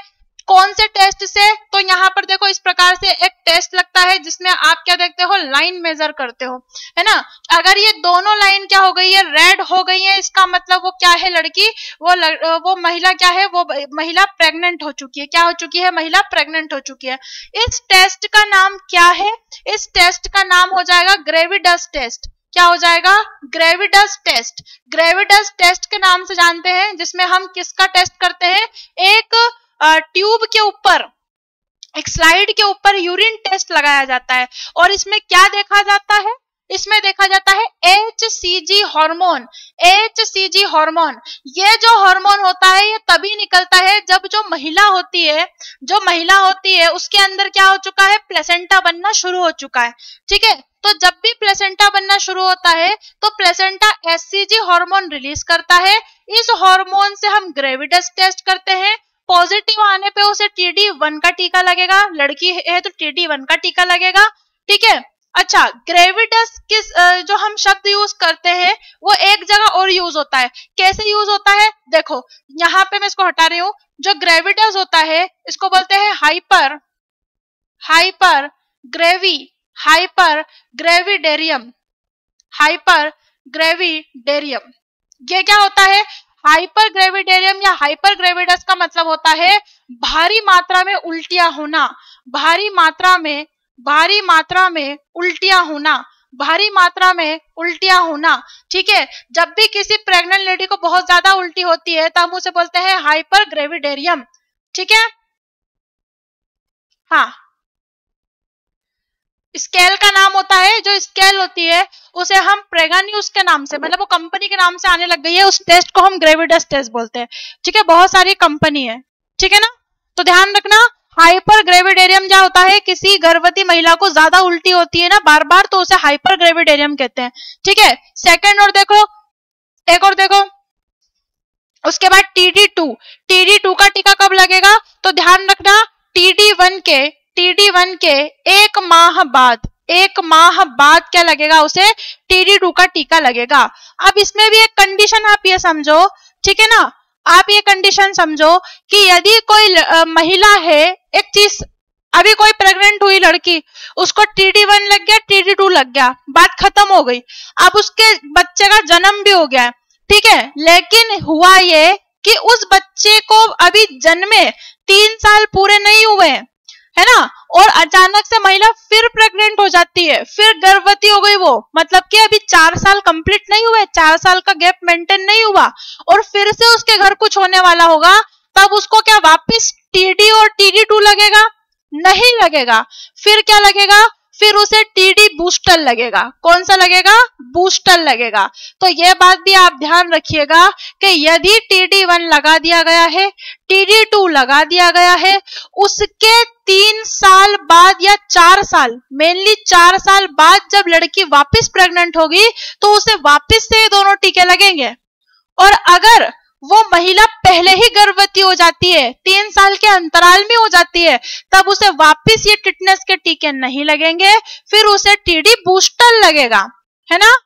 कौन से टेस्ट से? तो यहाँ पर देखो इस प्रकार से एक टेस्ट लगता है जिसमें आप क्या देखते हो, लाइन मेजर करते हो, है ना। अगर ये दोनों लाइन क्या हो गई है, रेड हो गई है, इसका मतलब वो क्या है, लड़की, वो महिला क्या है, वो महिला प्रेग्नेंट हो चुकी है। क्या हो चुकी है? महिला प्रेग्नेंट हो चुकी है। इस टेस्ट का नाम क्या है? इस टेस्ट का नाम हो जाएगा ग्रेविडस टेस्ट। क्या हो जाएगा? ग्रेविडस टेस्ट। ग्रेविडस टेस्ट के नाम से जानते हैं, जिसमें हम किसका टेस्ट करते हैं, एक ट्यूब के ऊपर, एक स्लाइड के ऊपर यूरिन टेस्ट लगाया जाता है। और इसमें क्या देखा जाता है? इसमें देखा जाता है HCG हार्मोन। HCG हार्मोन, ये जो हार्मोन होता है ये तभी निकलता है जब जो महिला होती है उसके अंदर क्या हो चुका है, प्लेसेंटा बनना शुरू हो चुका है। ठीक है, तो जब भी प्लेसेंटा बनना शुरू होता है तो प्लेसेंटा HCG हार्मोन रिलीज करता है। इस हार्मोन से हम ग्रेविडस टेस्ट करते हैं। पॉजिटिव आने पे उसे TD1 का टीका लगेगा, लड़की है तो TD1 का टीका लगेगा। ठीक है, अच्छा, ग्रेविडस किस जो हम शब्द यूज करते हैं वो एक जगह और यूज होता है। कैसे यूज होता है? देखो यहाँ पे मैं इसको हटा रही हूं। जो ग्रेविडस होता है इसको बोलते हैं हाइपर ग्रेविडेरियम। ये क्या होता है? हाइपर ग्रेविडेरियम या हाइपर ग्रेविडस का मतलब होता है भारी मात्रा में उल्टियां होना, भारी मात्रा में उल्टियां होना। ठीक है, जब भी किसी प्रेग्नेंट लेडी को बहुत ज्यादा उल्टी होती है तो हम उसे बोलते हैं हाइपर ग्रेविडेरियम। ठीक है, हाँ, स्केल का नाम होता है, जो स्केल होती है उसे हम प्रेगान्यूज के नाम से, मतलब वो कंपनी के नाम से आने लग गई है, उस टेस्ट को हम ग्रेविडस टेस्ट बोलते हैं। ठीक है, बहुत सारी कंपनी है, ठीक है ना, तो ध्यान रखना। हाइपर ग्रेविडेरियम क्या होता है, किसी गर्भवती महिला को ज्यादा उल्टी होती है ना बार बार, तो उसे हाइपर ग्रेविडेरियम कहते हैं। ठीक है, सेकेंड और देखो, उसके बाद TD2 का टीका कब लगेगा? तो ध्यान रखना, TD1 के एक माह बाद क्या लगेगा, उसे TD2 का टीका लगेगा। अब इसमें भी एक कंडीशन आप ये समझो, ठीक है ना, आप ये कंडीशन समझो कि यदि कोई महिला है, एक चीज, अभी कोई प्रेग्नेंट हुई लड़की, उसको TD1 लग गया, TD2 लग गया, बात खत्म हो गई, अब उसके बच्चे का जन्म भी हो गया, ठीक है, लेकिन हुआ ये कि उस बच्चे को अभी जन्मे 3 साल पूरे नहीं हुए, है ना, और अचानक से महिला फिर प्रेग्नेंट हो जाती है, फिर गर्भवती हो गई वो, मतलब कि अभी 4 साल कंप्लीट नहीं हुए, 4 साल का गैप मेंटेन नहीं हुआ, और फिर से उसके घर कुछ होने वाला होगा, तब उसको क्या वापस TD और TD2 लगेगा? नहीं लगेगा। फिर क्या लगेगा? फिर उसे TD बूस्टर लगेगा। कौन सा लगेगा? बूस्टर लगेगा। तो ये बात भी आप ध्यान रखिएगा कि यदि TD1 लगा दिया गया है, TD2 लगा दिया गया है, उसके 3 साल बाद या 4 साल, मेनली 4 साल बाद जब लड़की वापस प्रेग्नेंट होगी तो उसे वापस से ये दोनों टीके लगेंगे। और अगर वो महिला पहले ही गर्भवती हो जाती है, 3 साल के अंतराल में हो जाती है, तब उसे वापस ये टिटनेस के टीके नहीं लगेंगे, फिर उसे TD बूस्टर लगेगा, है ना।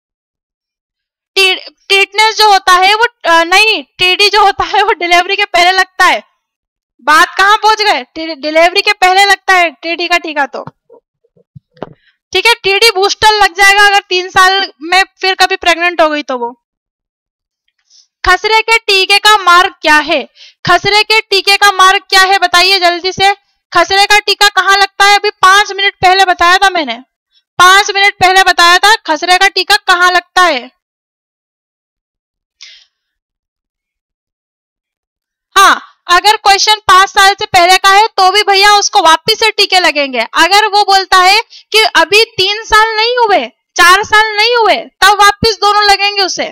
टिटनेस जो होता है वो नहीं, TD जो होता है वो डिलीवरी के पहले लगता है। बात कहां पहुंच गए? डिलीवरी के पहले लगता है TD का टीका, तो ठीक है, TD बूस्टर लग जाएगा अगर 3 साल में फिर कभी प्रेग्नेंट हो गई तो वो। खसरे के टीके का मार्ग क्या है? खसरे के टीके का मार्ग क्या है बताइए जल्दी से। खसरे का टीका कहाँ लगता है? अभी 5 मिनट पहले बताया था मैंने, 5 मिनट पहले बताया था खसरे का टीका कहाँ लगता है। हाँ, अगर क्वेश्चन 5 साल से पहले का है तो भी भैया उसको वापिस से टीके लगेंगे। अगर वो बोलता है कि अभी 3 साल नहीं हुए, 4 साल नहीं हुए, तब वापिस दोनों लगेंगे उसे।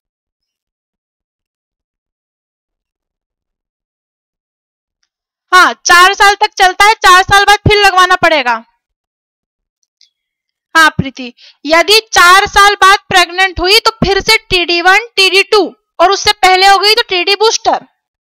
हाँ, 4 साल तक चलता है, 4 साल बाद फिर लगवाना पड़ेगा। हाँ प्रीति, यदि 4 साल बाद प्रेग्नेंट हुई तो फिर से TD1 TD2 और उससे पहले हो गई तो TD बूस्टर।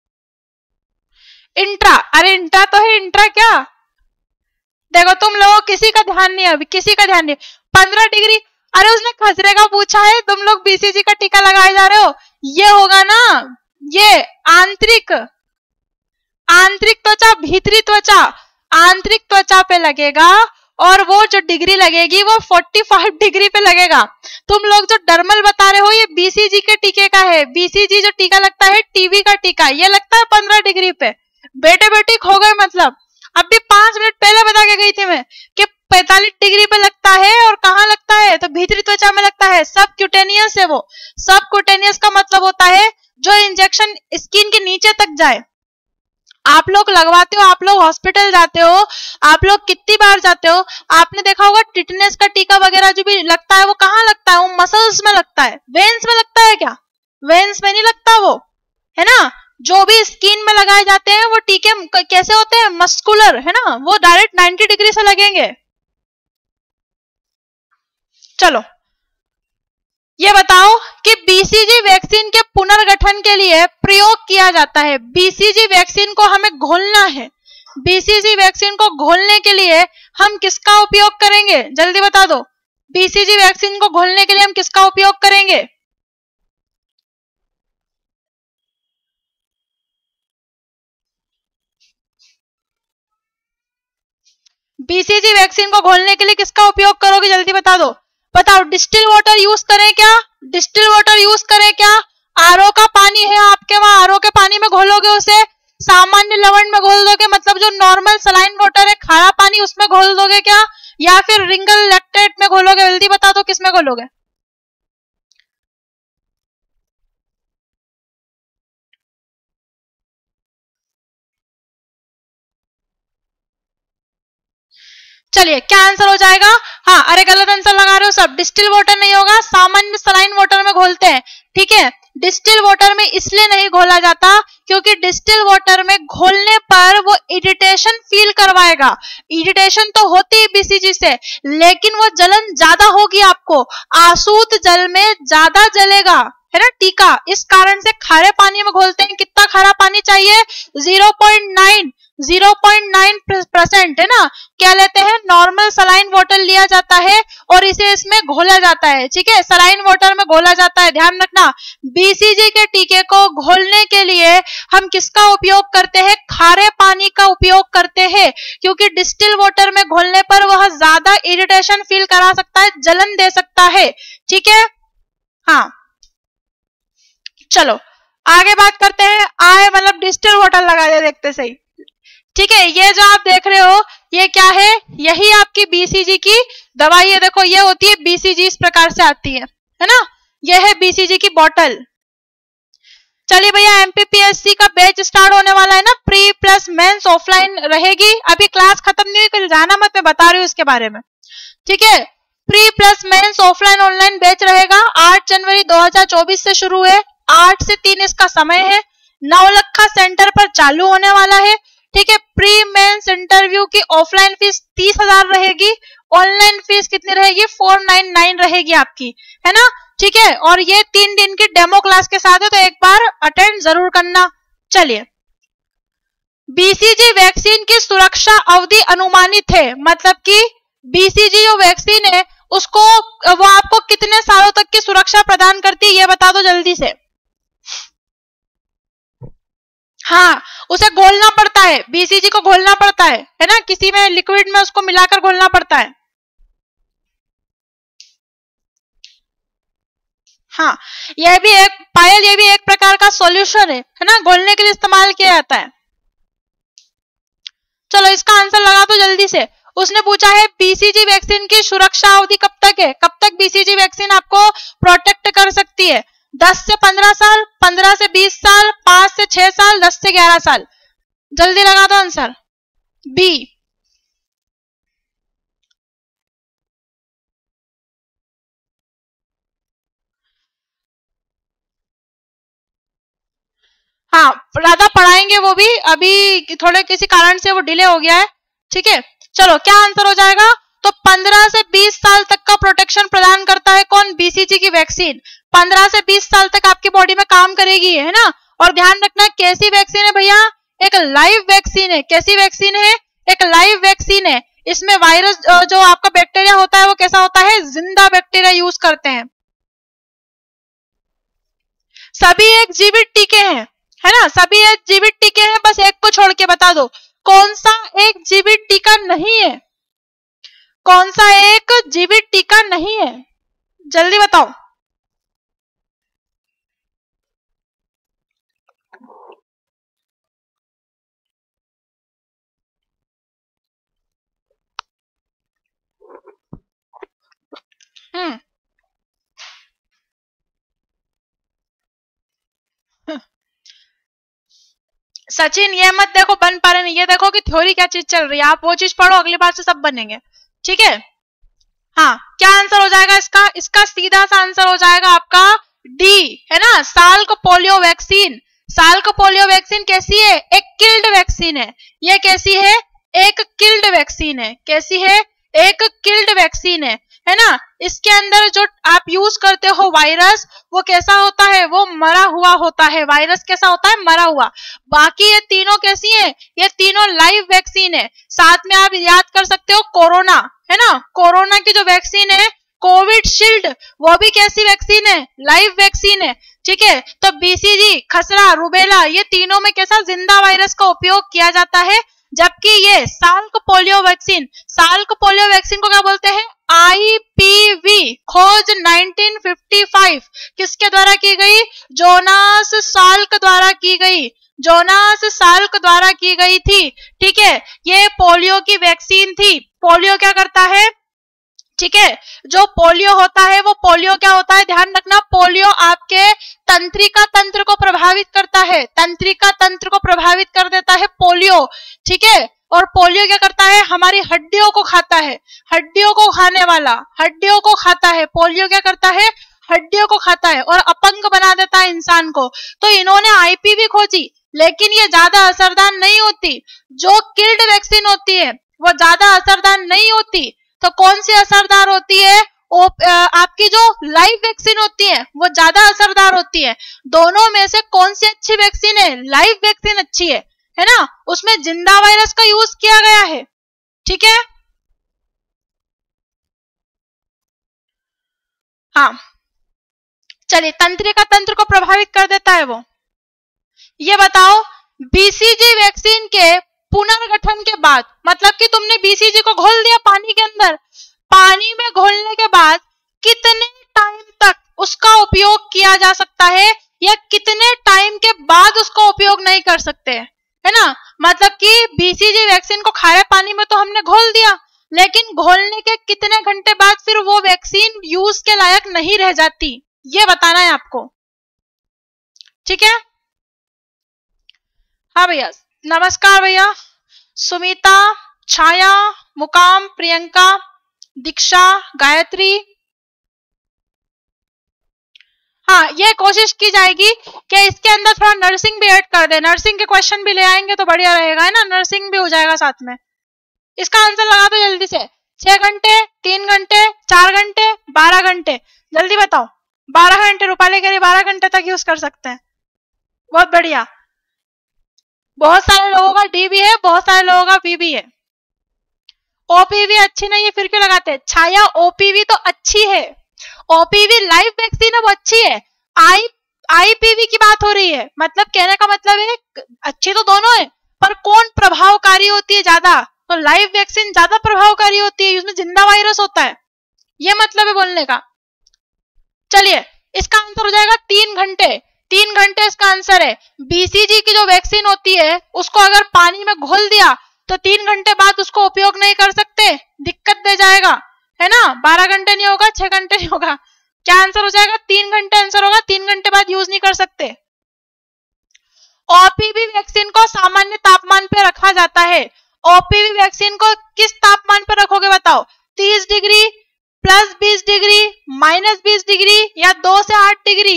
इंट्रा, अरे इंट्रा तो है, इंट्रा क्या, देखो तुम लोगों किसी का ध्यान नहीं, अभी किसी का ध्यान नहीं। 15 डिग्री, अरे उसने खसरे का पूछा है, तुम लोग BCG का टीका लगाए जा रहे हो। ये होगा ना, ये आंतरिक त्वचा, भीतरी त्वचा, आंतरिक त्वचा पे लगेगा और वो जो डिग्री लगेगी वो 45 डिग्री पे लगेगा। तुम लोग जो डर्मल बता रहे हो ये बीसीजी के टीके का है। बीसीजी जो टीका लगता है टीबी का टीका, ये लगता है 15 डिग्री पे। बेटे बेटी खो गए मतलब। अभी 5 मिनट पहले बता के गई थी मैं कि 45 डिग्री पे लगता है। और कहाँ लगता है? तो भीतरी त्वचा में लगता है। सब क्यूटेनियस है वो। सब क्यूटेनियस का मतलब होता है जो इंजेक्शन स्किन के नीचे तक जाए। आप लोग लगवाते हो, आप लोग हॉस्पिटल जाते हो, आप लोग कितनी बार जाते हो, आपने देखा होगा टिटनेस का टीका वगैरह जो भी लगता है वो कहाँ लगता है? वो मसल्स में लगता है। वेन्स में लगता है क्या? वेन्स में नहीं लगता वो, है ना। जो भी स्किन में लगाए जाते हैं वो टीके कैसे होते हैं? मस्कुलर, है ना। वो डायरेक्ट 90 डिग्री से लगेंगे। चलो ये बताओ कि बीसीजी वैक्सीन के पुनर्गठन के लिए प्रयोग किया जाता है। बीसीजी वैक्सीन को हमें घोलना है। बीसीजी वैक्सीन को घोलने के लिए हम किसका उपयोग करेंगे? जल्दी बता दो। बीसीजी वैक्सीन को घोलने के लिए हम किसका उपयोग करेंगे? बीसीजी वैक्सीन को घोलने के लिए किसका उपयोग करोगे? जल्दी बता दो। बताओ। डिस्टिल वाटर यूज करें क्या? डिस्टिल वाटर यूज करें क्या? आरओ का पानी है आपके वहां, आरओ के पानी में घोलोगे उसे? सामान्य लवण में घोल दोगे, मतलब जो नॉर्मल सलाइन वाटर है, खारा पानी, उसमें घोल दोगे क्या? या फिर रिंगल लैक्टेट में घोलोगे? जल्दी बता दो किसमें घोलोगे? चलिए क्या आंसर हो जाएगा? हाँ, अरे गलत आंसर लगा रहे हो सब। डिस्टिल वाटर नहीं होगा, सामान्य सलाइन वाटर में घोलते हैं। ठीक है। डिस्टिल वाटर में इसलिए नहीं घोला जाता क्योंकि डिस्टिल वाटर में घोलने पर वो इरिटेशन फील करवाएगा। इरिटेशन तो होती है बीसीजी से, लेकिन वो जलन ज्यादा होगी आपको। आसूत जल में ज्यादा जलेगा, है ना टीका। इस कारण से खारे पानी में घोलते हैं। कितना खारा पानी चाहिए? 0.9% है ना। क्या लेते हैं? नॉर्मल सलाइन वाटर लिया जाता है और इसे इसमें घोला जाता है। ठीक है, सलाइन वाटर में घोला जाता है, ध्यान रखना। बीसीजी के टीके को घोलने के लिए हम किसका उपयोग करते हैं? खारे पानी का उपयोग करते हैं, क्योंकि डिस्टिल वाटर में घोलने पर वह ज्यादा इरिटेशन फील करा सकता है, जलन दे सकता है। ठीक है। हाँ चलो आगे बात करते हैं। आए मतलब डिस्टिल वाटर लगा दे देखते सही। ठीक है, ये जो आप देख रहे हो ये क्या है? यही आपकी बीसीजी की दवाई है। देखो ये होती है बीसीजी, इस प्रकार से आती है ना। ये है बीसीजी की बोतल। चलिए भैया, एमपीपीएससी का बैच स्टार्ट होने वाला है ना। प्री प्लस मेंस ऑफलाइन रहेगी। अभी क्लास खत्म नहीं हुई, कल जाना मत, मैं बता रही हूँ इसके बारे में। ठीक है, pre plus mains offline online batch रहेगा। 8 जनवरी 2024 से शुरू है। 8 से 3 इसका समय है। नवलखा सेंटर पर चालू होने वाला है। ठीक है, प्री मेंस इंटरव्यू की ऑफलाइन फीस 30,000 रहेगी। ऑनलाइन फीस कितनी रहेगी? 499 रहेगी आपकी, है ना। ठीक है, और ये 3 दिन की डेमो क्लास के साथ है, तो एक बार अटेंड जरूर करना। चलिए, बीसीजी वैक्सीन की सुरक्षा अवधि अनुमानित है, मतलब कि बीसीजी जो वैक्सीन है उसको वो आपको कितने सालों तक की सुरक्षा प्रदान करती है, ये बता दो जल्दी से। हाँ, उसे घोलना पड़ता है, बीसीजी को घोलना पड़ता है ना। किसी में लिक्विड में उसको मिलाकर घोलना पड़ता है। हाँ, यह भी एक पायल, ये भी एक प्रकार का सॉल्यूशन है ना, घोलने के लिए इस्तेमाल किया जाता है। चलो इसका आंसर लगा दो जल्दी से। उसने पूछा है बीसीजी वैक्सीन की सुरक्षा अवधि कब तक है? कब तक बीसीजी वैक्सीन आपको प्रोटेक्ट कर सकती है? 10 से 15 साल, 15 से 20 साल, 5 से 6 साल, 10 से 11 साल। जल्दी लगा दो आंसर। बी। हाँ, राधा पढ़ाएंगे वो भी, अभी थोड़े किसी कारण से वो डिले हो गया है। ठीक है, चलो क्या आंसर हो जाएगा? तो 15 से 20 साल तक का प्रोटेक्शन प्रदान करता है कौन? बीसीजी की वैक्सीन। 15 से 20 साल तक आपकी बॉडी में काम करेगी, है ना। और ध्यान रखना कैसी वैक्सीन है भैया? एक लाइव वैक्सीन है। कैसी वैक्सीन है? एक लाइव वैक्सीन है। इसमें वायरस जो आपका बैक्टीरिया होता है वो कैसा होता है? जिंदा बैक्टीरिया यूज करते हैं। सभी एक जीवित टीके हैं, है ना। ना, सभी 8 जीवित टीके हैं, बस एक को छोड़ के बता दो कौन सा एक जीवित टीका नहीं है, कौन सा एक जीवित टीका नहीं है, जल्दी बताओ। सचिन ये मत देखो बन पा रहे नहीं, ये देखो कि थ्योरी क्या चीज चल रही है, आप वो चीज पढ़ो, अगली बार से सब बनेंगे, ठीक है। हाँ, क्या आंसर हो जाएगा इसका? इसका सीधा सा आंसर हो जाएगा आपका डी, है ना, Salk polio vaccine. Salk polio vaccine कैसी है? एक किल्ड वैक्सीन है। ये कैसी है? एक किल्ड वैक्सीन है। कैसी है? एक किल्ड वैक्सीन है ना। इसके अंदर जो आप यूज करते हो वायरस, वो कैसा होता है? वो मरा हुआ होता है। वायरस कैसा होता है? मरा हुआ। बाकी ये तीनों कैसी है? ये तीनों लाइव वैक्सीन है। साथ में आप याद कर सकते हो कोरोना, है ना, कोरोना की जो वैक्सीन है कोविड शील्ड, वो भी कैसी वैक्सीन है? लाइव वैक्सीन है, ठीक है। तो बीसीजी, खसरा, रुबेला, ये तीनों में कैसा जिंदा वायरस का उपयोग किया जाता है, जबकि ये Salk polio vaccine, Salk polio vaccine को क्या बोलते हैं? आईपीवी, खोज 1955 किसके द्वारा की गई? जोनास साल्क द्वारा की गई, जोनास साल्क द्वारा की गई थी, ठीक है। ये पोलियो की वैक्सीन थी। पोलियो क्या करता है? ठीक है, जो पोलियो होता है वो पोलियो क्या होता है? ध्यान रखना, पोलियो आपके तंत्रिका तंत्र को प्रभावित करता है, तंत्रिका तंत्र को प्रभावित कर देता है पोलियो, ठीक है। और पोलियो क्या करता है? हमारी हड्डियों को खाता है, हड्डियों को खाने वाला, हड्डियों को खाता है। पोलियो क्या करता है? हड्डियों को खाता है और अपंग बना देता है इंसान को। तो इन्होंने आईपीवी खोजी, लेकिन ये ज्यादा असरदार नहीं होती। जो किल्ड वैक्सीन होती है वो ज्यादा असरदार नहीं होती। तो कौन सी असरदार होती है? आपकी जो लाइव वैक्सीन होती है वो ज्यादा असरदार होती है। दोनों में से कौन सी अच्छी वैक्सीन है? लाइव वैक्सीन अच्छी है ना, उसमें जिंदा वायरस का यूज किया गया है, ठीक है। हाँ चलिए, तंत्रिका तंत्र को प्रभावित कर देता है वो। ये बताओ, बीसीजी वैक्सीन के पुनर्गठन के बाद, मतलब कि तुमने बीसीजी को घोल दिया पानी के अंदर, पानी में घोलने के बाद कितने टाइम तक उसका उपयोग किया जा सकता है, या कितने टाइम के बाद उसका उपयोग नहीं कर सकते, है ना। मतलब कि बीसीजी वैक्सीन को खारे पानी में तो हमने घोल दिया, लेकिन घोलने के कितने घंटे बाद फिर वो वैक्सीन यूज के लायक नहीं रह जाती, ये बताना है आपको, ठीक है। हाँ भैया, नमस्कार भैया, सुमिता, छाया, मुकाम, प्रियंका, दीक्षा, गायत्री। हाँ, ये कोशिश की जाएगी कि इसके अंदर थोड़ा नर्सिंग भी ऐड कर दे, नर्सिंग के क्वेश्चन भी ले आएंगे तो बढ़िया रहेगा, है ना, नर्सिंग भी हो जाएगा साथ में। इसका आंसर लगा दो जल्दी से। 6 घंटे, 3 घंटे, 4 घंटे, 12 घंटे, जल्दी बताओ। 12 घंटे, रूपाली कह रही 12 घंटे तक यूज कर सकते हैं, बहुत बढ़िया। बहुत सारे लोगों का डी भी है, बहुत सारे लोगों का बी भी है। ओपीवी अच्छी नहीं है फिर क्यों लगाते? छाया, ओपीवी तो अच्छी है, ओपीवी लाइव वैक्सीन है वो अच्छी है। आईपीवी की बात हो रही है, मतलब कहने का मतलब है अच्छी तो दोनों है, पर कौन प्रभावकारी होती है ज्यादा? तो लाइव वैक्सीन ज्यादा प्रभावकारी होती है, उसमें जिंदा वायरस होता है, ये मतलब है बोलने का। चलिए, इसका आंसर हो जाएगा 3 घंटे। 3 घंटे इसका आंसर है। बीसीजी की जो वैक्सीन होती है उसको अगर पानी में घोल दिया तो 3 घंटे बाद उसको उपयोग नहीं कर सकते, दिक्कत दे जाएगा, है ना। 12 घंटे नहीं होगा, 6 घंटे नहीं होगा, क्या आंसर हो जाएगा? 3 घंटे आंसर होगा, 3 घंटे बाद यूज नहीं कर सकते। ओपीवी वैक्सीन को सामान्य तापमान पे रखा जाता है। ओपीवी वैक्सीन को किस तापमान पर रखोगे बताओ? 30 degree, plus 20 degree, minus 20 degree, या 2 से 8 डिग्री?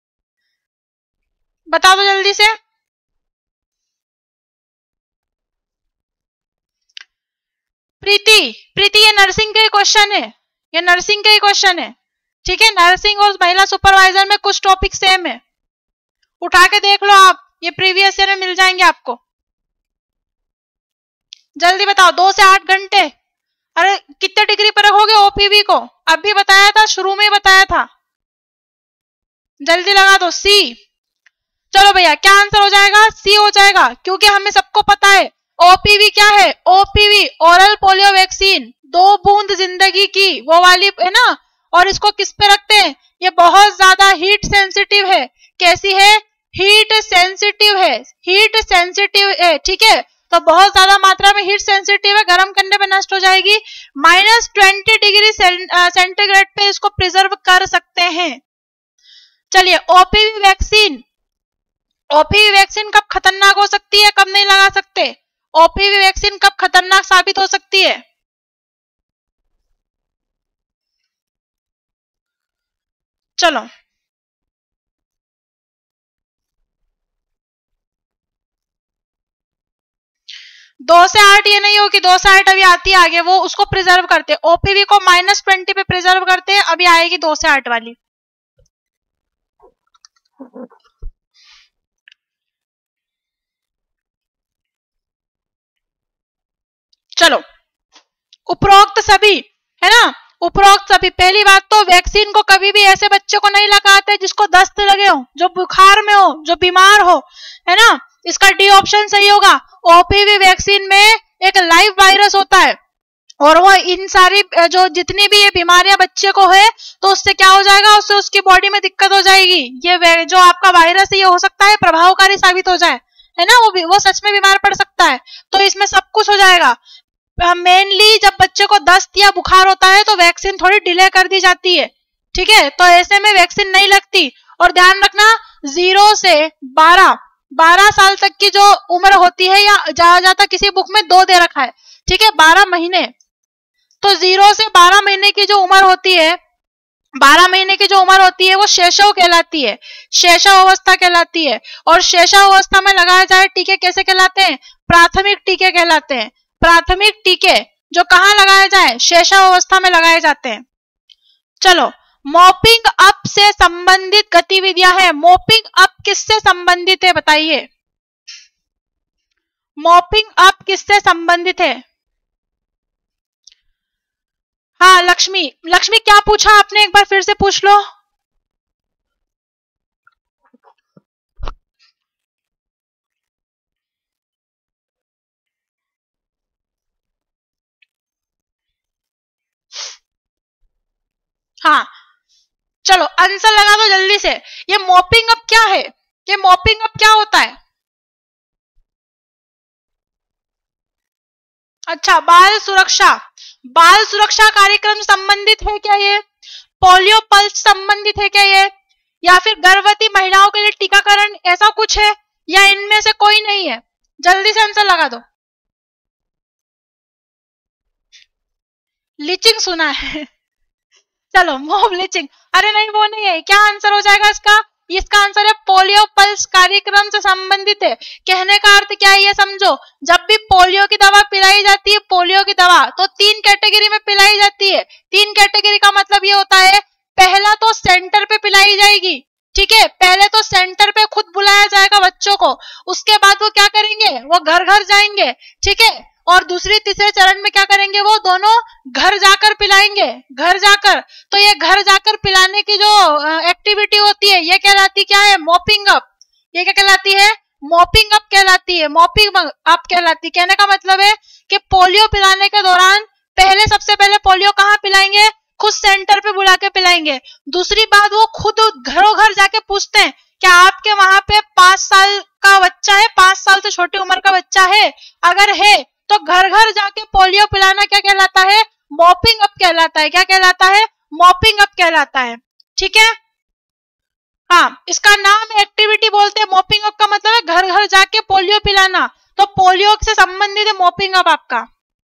बता दो जल्दी से। प्रीति, ये नर्सिंग का ही क्वेश्चन है, ये नर्सिंग का ही क्वेश्चन है, ठीक है। नर्सिंग और महिला सुपरवाइजर में कुछ टॉपिक सेम है, उठा के देख लो आप, ये प्रीवियस ईयर में मिल जाएंगे आपको। जल्दी बताओ, 2 से 8 घंटे। अरे कितने डिग्री पर रखोगे ओपीवी को? अभी बताया था, शुरू में बताया था, जल्दी लगा दो। सी, चलो भैया क्या आंसर हो जाएगा, सी हो जाएगा, क्योंकि हमें सबको पता है ओपीवी क्या है, ओपीवी ओरल पोलियो वैक्सीन, 2 बूंद जिंदगी की वो वाली है ना। और इसको किस पे रखते हैं, ये बहुत ज्यादा हीट सेंसिटिव है। कैसी है, हीट सेंसिटिव है, हीट सेंसिटिव है, ठीक है। तो बहुत ज्यादा मात्रा में हीट सेंसिटिव है, गर्म करने पे नष्ट हो जाएगी। -20 डिग्री सेंटीग्रेड पे इसको प्रिजर्व कर सकते हैं। चलिए ओपीवी वैक्सीन, ओपीवी वैक्सीन कब खतरनाक हो सकती है, कब नहीं लगा सकते, ओपीवी वैक्सीन कब खतरनाक साबित हो सकती है। चलो 2 से 8 ये नहीं हो कि 2 से 8 अभी आती है आगे, वो उसको प्रिजर्व करते हैं, ओपीवी को -20 पे प्रिजर्व करते हैं, अभी आएगी 2 से 8 वाली। चलो उपरोक्त सभी है ना, उपरोक्त सभी, पहली बात तो वैक्सीन को कभी भी ऐसे बच्चे को नहीं लगाते जिसको दस्त लगे हो, जो बुखार में हो, जो बीमार हो, है ना। इसका डी ऑप्शन सही होगा। ओपीवी वैक्सीन में एक लाइव वायरस होता है और वो इन सारी जो जितनी भी ये बीमारियां बच्चे को है तो उससे क्या हो जाएगा, उससे उसकी बॉडी में दिक्कत हो जाएगी। ये जो आपका वायरस है ये हो सकता है प्रभावकारी साबित हो जाए, है ना, वो सच में बीमार पड़ सकता है, तो इसमें सब कुछ हो जाएगा। मेनली जब बच्चे को दस्त या बुखार होता है तो वैक्सीन थोड़ी डिले कर दी जाती है, ठीक है, तो ऐसे में वैक्सीन नहीं लगती। और ध्यान रखना 0 से 12 साल तक की जो उम्र होती है, या ज्यादा ज्यादा किसी बुक में 2 दे रखा है, ठीक है, 12 महीने, तो 0 से 12 महीने की जो उम्र होती है, 12 महीने की जो उम्र होती है वो शैशव कहलाती है, शैशव अवस्था कहलाती है। और शैशव अवस्था में लगाए जाए टीके कैसे कहलाते हैं, प्राथमिक टीके कहलाते हैं। प्राथमिक टीके जो कहाँ लगाए जाए, शैशव अवस्था में लगाए जाते हैं। चलो मॉपिंग अप से संबंधित गतिविधियां हैं, मॉपिंग अप किससे संबंधित है बताइए, मॉपिंग अप किससे संबंधित है। हाँ लक्ष्मी, लक्ष्मी क्या पूछा आपने, एक बार फिर से पूछ लो। हाँ चलो आंसर लगा दो जल्दी से, ये मॉपिंग अप क्या है, ये मॉपिंग अप क्या होता है। अच्छा बाल सुरक्षा, बाल सुरक्षा कार्यक्रम संबंधित है क्या ये, पोलियो पल्स संबंधित है क्या ये, या फिर गर्भवती महिलाओं के लिए टीकाकरण ऐसा कुछ है, या इनमें से कोई नहीं है, जल्दी से आंसर लगा दो। लीचिंग सुना है चलो मॉब लीचिंग, अरे नहीं वो नहीं है, क्या आंसर हो जाएगा इसका, इसका आंसर है पोलियो पल्स कार्यक्रम से संबंधित है। कहने का अर्थ क्या है ये समझो, जब भी पोलियो की दवा पिलाई जाती है, पोलियो की दवा तो 3 कैटेगरी में पिलाई जाती है। 3 कैटेगरी का मतलब ये होता है, पहला तो सेंटर पे पिलाई जाएगी, ठीक है, पहले तो सेंटर पे खुद बुलाया जाएगा बच्चों को, उसके बाद वो क्या करेंगे, वो घर घर जाएंगे, ठीक है, और दूसरे तीसरे चरण में क्या करेंगे, वो दोनों घर जाकर पिलाएंगे, घर जाकर। तो ये घर जाकर पिलाने की जो एक्टिविटी होती है ये कहलाती क्या है, मॉपिंग अप। ये क्या कहलाती है, मॉपिंग अप कहलाती है, मॉपिंग अप कहलाती है। कहने का मतलब है कि पोलियो पिलाने के दौरान पहले सबसे पहले पोलियो कहाँ पिलाएंगे, खुद सेंटर पे बुला के पिलाएंगे। दूसरी बात वो खुद घरों घर जाके पूछते हैं क्या आपके वहां पे 5 साल का बच्चा है, 5 साल से छोटी उम्र का बच्चा है, अगर है तो घर घर जाके पोलियो पिलाना क्या कहलाता है, मॉपिंग अप कहलाता है। क्या कहलाता है, मॉपिंग अप कहलाता है, ठीक है। हाँ इसका नाम एक्टिविटी बोलते हैं, मॉपिंग अप का मतलब है घर घर जाके पोलियो पिलाना, तो पोलियो से संबंधित है मॉपिंग अप आपका।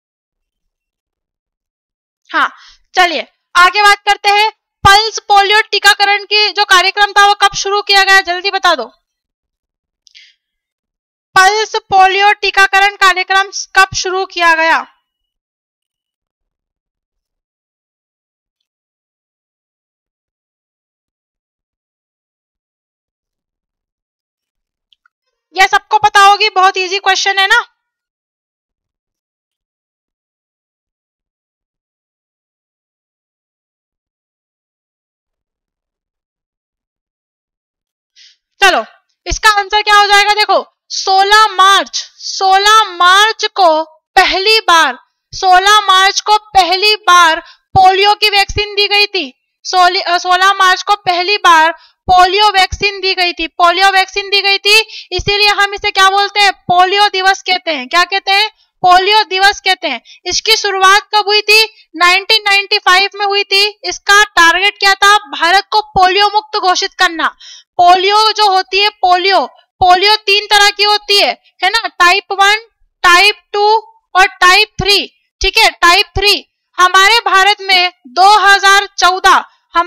हाँ चलिए आगे बात करते हैं, पल्स पोलियो टीकाकरण की जो कार्यक्रम था वो कब शुरू किया गया, जल्दी बता दो। पल्स पोलियो टीकाकरण कार्यक्रम कब शुरू किया गया, ये सबको पता होगी, बहुत इजी क्वेश्चन है ना। चलो इसका आंसर क्या हो जाएगा? देखो 16 मार्च को पहली बार पोलियो की वैक्सीन दी गई थी। 16 मार्च को पहली बार पोलियो वैक्सीन दी गई थी, इसीलिए हम इसे क्या बोलते हैं? पोलियो दिवस कहते हैं। क्या कहते हैं? पोलियो दिवस कहते हैं। इसकी शुरुआत कब हुई थी? 1995 में हुई थी। इसका टारगेट क्या था? भारत को पोलियो मुक्त घोषित करना। पोलियो जो होती है, पोलियो 3 तरह की होती है ना? टाइप 1, टाइप 2 और टाइप 3। ठीक है, टाइप 3 हमारे भारत में 2014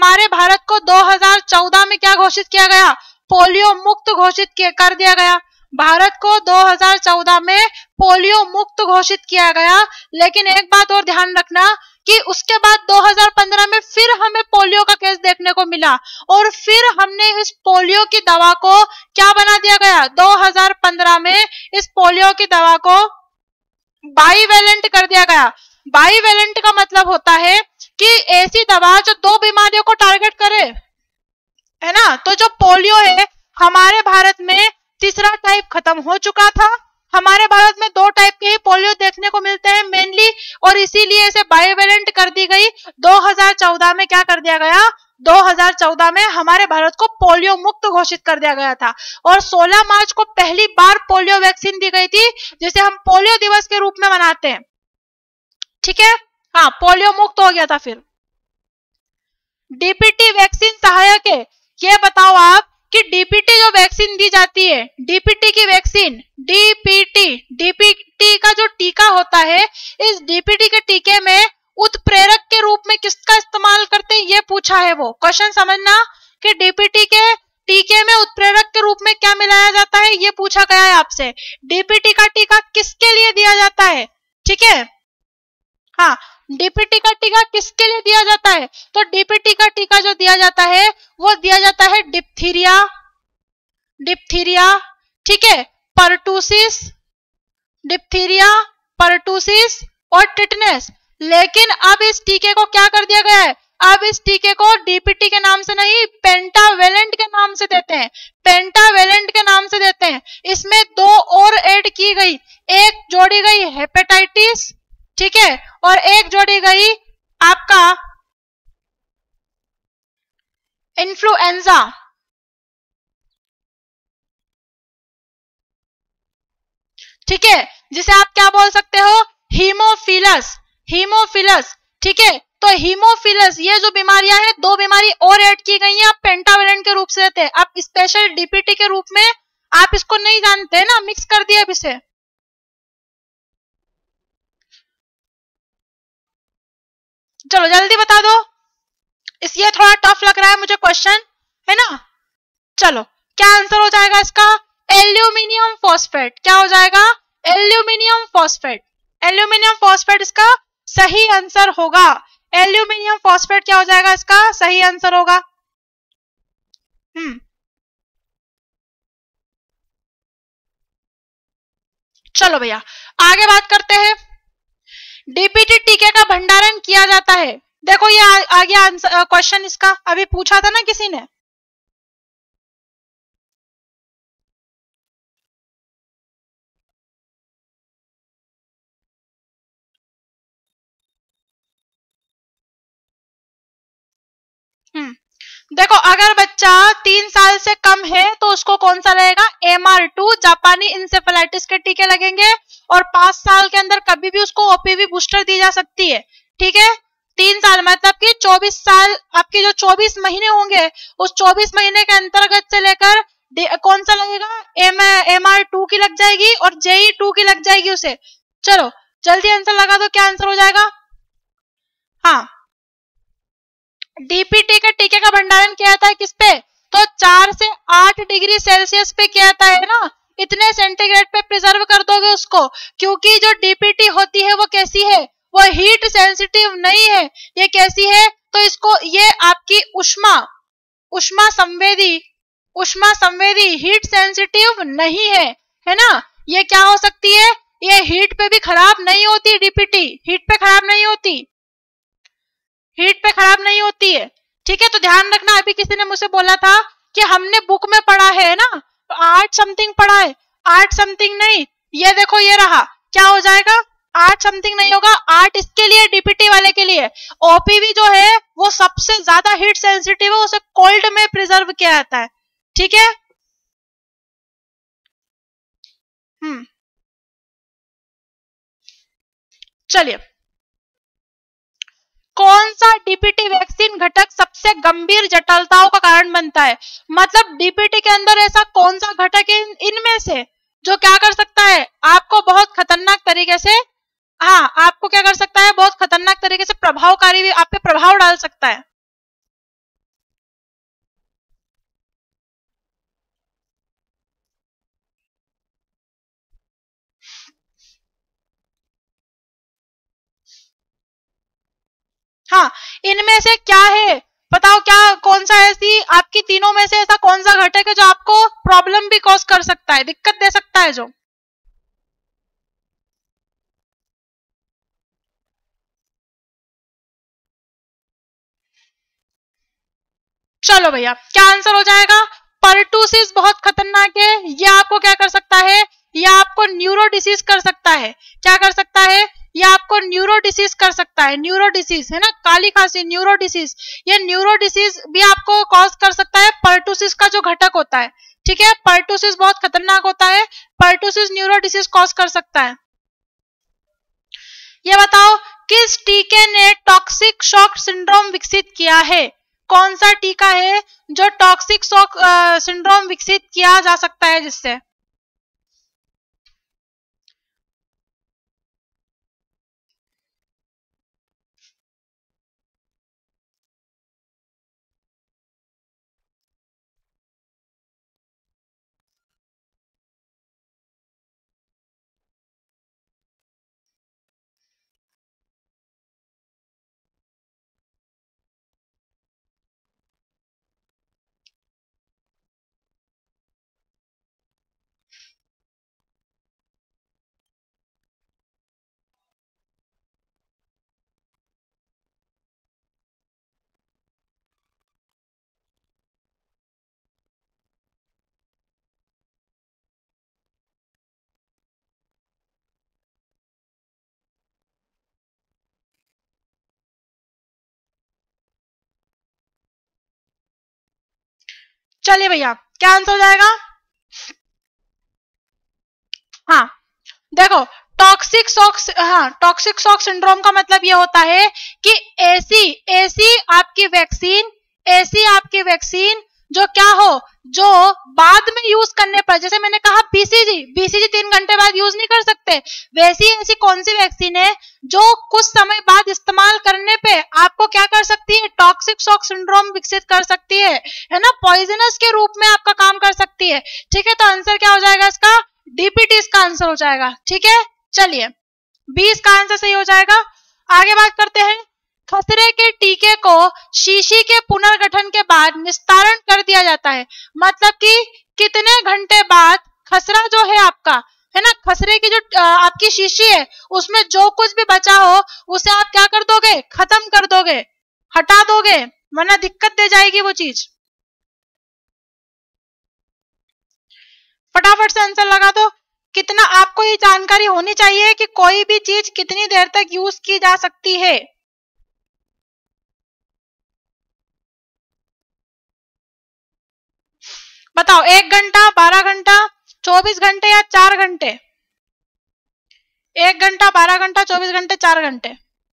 में क्या घोषित किया गया? पोलियो मुक्त घोषित कर दिया गया। भारत को 2014 में पोलियो मुक्त घोषित किया गया। लेकिन एक बात और ध्यान रखना कि उसके बाद 2015 में फिर हमें पोलियो का केस देखने को मिला और फिर हमने इस पोलियो की दवा को क्या बना दिया गया? 2015 में इस पोलियो की दवा को बाईवेलेंट कर दिया गया। बाईवेलेंट का मतलब होता है कि ऐसी दवा जो 2 बीमारियों को टारगेट करे, है ना? तो जो पोलियो है हमारे भारत में तीसरा टाइप खत्म हो चुका था। हमारे भारत में 2 टाइप के ही पोलियो देखने को मिलते हैं मेनली, और इसीलिए इसे बाईवेलेंट कर दी गई। 2014 में क्या कर दिया गया? 2014 में हमारे भारत को पोलियो मुक्त घोषित कर दिया गया था और 16 मार्च को पहली बार पोलियो वैक्सीन दी गई थी, जिसे हम पोलियो दिवस के रूप में मनाते हैं। ठीक है, हाँ, पोलियो मुक्त हो गया था। फिर डीपीटी वैक्सीन सहायक है। ये बताओ आप कि डीपीटी जो वैक्सीन दी जाती है, डीपीटी की वैक्सीन, डीपीटी का जो टीका होता है, इस डीपीटी के टीके में उत्प्रेरक के रूप में किसका इस्तेमाल करते हैं? ये पूछा है। वो क्वेश्चन समझना कि डीपीटी के टीके में उत्प्रेरक के रूप में क्या मिलाया जाता है, ये पूछा गया है आपसे। डीपीटी का टीका किसके लिए दिया जाता है? ठीक है, हाँ, डीपीटी का टीका किसके लिए दिया जाता है? तो डीपीटी का टीका जो दिया जाता है वो दिया जाता है डिप्थीरिया, ठीक है, परटूसिस और टिटनेस। लेकिन अब इस टीके को क्या कर दिया गया है? अब इस टीके को डीपीटी के नाम से नहीं, पेंटावेलेंट के नाम से देते हैं। इसमें 2 और ऐड की गई, एक जोड़ी गई हेपेटाइटिस, ठीक है, और एक जोड़ी गई आपका इन्फ्लुएंजा। ठीक है, जिसे आप क्या बोल सकते हो? हीमोफिलस। ठीक है, तो हीमोफिलस ये जो बीमारियां हैं, 2 बीमारी और ऐड की गई हैं, आप पेंटावेलेंट के रूप से देते हैं। आप स्पेशल डीपीटी के रूप में आप इसको नहीं जानते ना, मिक्स कर दिया अब इसे। चलो जल्दी बता दो, ये थोड़ा टफ लग रहा है मुझे क्वेश्चन, है ना? चलो क्या आंसर हो जाएगा इसका? Aluminium phosphate. क्या हो जाएगा? एल्यूमिनियम फॉस्फेट इसका सही आंसर होगा। एल्यूमिनियम फॉस्फेट क्या हो जाएगा? इसका सही आंसर होगा। चलो भैया आगे बात करते हैं। डीपीटी टीके का भंडारण किया जाता है। देखो ये आ गया आंसर क्वेश्चन इसका, अभी पूछा था ना किसी ने। देखो अगर बच्चा 3 साल से कम है तो उसको कौन सा लगेगा? MR2 जापानी इंसेफेलाइटिस के टीके लगेंगे, और 5 साल के अंदर कभी भी उसको ओपीवी बूस्टर दी जा सकती है। ठीक है, 3 साल मतलब कि 24 साल, आपके जो 24 महीने होंगे उस 24 महीने के अंतर्गत से लेकर कौन सा लगेगा? MR2 की लग जाएगी और JE2 की लग जाएगी उसे। चलो जल्दी आंसर लगा दो, क्या आंसर हो जाएगा? हाँ, डीपीटी के टीके का भंडारण किया जाता है किस पे? तो 4 से 8 डिग्री सेल्सियस पे किया जाता है ना। इतने सेंटीग्रेड पे प्रिजर्व कर दोगे उसको, क्योंकि जो डीपीटी होती है वो कैसी है? वो हीट सेंसिटिव नहीं है। ये कैसी है? तो इसको, ये आपकी उष्मा संवेदी हीट सेंसिटिव नहीं है, है ना? ये क्या हो सकती है? ये हीट पे भी खराब नहीं होती। डीपीटी हीट पे खराब नहीं होती है। ठीक है, तो ध्यान रखना। अभी किसी ने मुझे बोला था कि हमने बुक में पढ़ा है ना, 8 समथिंग पढ़ा है, 8 समथिंग नहीं, ये देखो ये रहा, क्या हो जाएगा 8 समथिंग नहीं होगा, 8 इसके लिए डीपीटी वाले के लिए। ओपीवी जो है वो सबसे ज्यादा हीट सेंसिटिव है, उसे कोल्ड में प्रिजर्व किया जाता है, ठीक है। चलिए, कौन सा डीपीटी वैक्सीन घटक सबसे गंभीर जटिलताओं का कारण बनता है? मतलब डीपीटी के अंदर ऐसा कौन सा घटक है इनमें से जो क्या कर सकता है आपको बहुत खतरनाक तरीके से, हाँ आपको क्या कर सकता है, बहुत खतरनाक तरीके से प्रभावकारी भी आप पे प्रभाव डाल सकता है। हाँ, इनमें से क्या है बताओ, क्या कौन सा ऐसी आपकी तीनों में से ऐसा कौन सा घटक है जो आपको प्रॉब्लम भी कॉज कर सकता है, दिक्कत दे सकता है जो? चलो भैया, क्या आंसर हो जाएगा? पर्टूसिस बहुत खतरनाक है, ये आपको क्या कर सकता है, ये आपको न्यूरो डिसीज कर सकता है। क्या कर सकता है? ये आपको न्यूरो डिसीज कर सकता है, न्यूरो डिसीज है ना, काली खांसी न्यूरो डिसीज, ये न्यूरो डिसीज भी आपको कॉज कर सकता है पर्टूसिस का जो घटक होता है, ठीक है। पर्टूसिस बहुत खतरनाक होता है, पर्टूसिस न्यूरो डिसीज कॉज कर सकता है। ये बताओ किस टीके ने टॉक्सिक शॉक सिंड्रोम विकसित किया है? कौन सा टीका है जो टॉक्सिक शॉक सिंड्रोम विकसित किया जा सकता है जिससे? चलिए भैया, क्या आंसर हो जाएगा? हाँ देखो, टॉक्सिक शॉक, हाँ टॉक्सिक शॉक सिंड्रोम का मतलब ये होता है कि ऐसी आपकी वैक्सीन जो क्या हो, जो बाद में यूज करने पर, जैसे मैंने कहा बीसीजी 3 घंटे बाद यूज नहीं कर सकते, वैसी ऐसी कौन सी वैक्सीन है जो कुछ समय बाद इस्तेमाल करने पे आपको क्या कर सकती है, टॉक्सिक शॉक सिंड्रोम विकसित कर सकती है ना, पॉइजनस के रूप में आपका काम कर सकती है, ठीक है। तो आंसर क्या हो जाएगा इसका? डीपीटी इसका आंसर हो जाएगा, ठीक है। चलिए, 20 का आंसर सही हो जाएगा। आगे बात करते हैं, खसरे के टीके को शीशी के पुनर्गठन के बाद निस्तारण कर दिया जाता है, मतलब कि कितने घंटे बाद खसरा जो है आपका, है ना, खसरे की जो आपकी शीशी है उसमें जो कुछ भी बचा हो उसे आप क्या कर दोगे, खत्म कर दोगे, हटा दोगे, वरना दिक्कत दे जाएगी वो चीज। फटाफट से आंसर लगा दो। कितना आपको ये जानकारी होनी चाहिए कि कोई भी चीज कितनी देर तक यूज की जा सकती है। बताओ, 1 घंटा, 12 घंटा, 24 घंटे या 4 घंटे? 1 घंटा, 12 घंटा, 24 घंटे, 4 घंटे?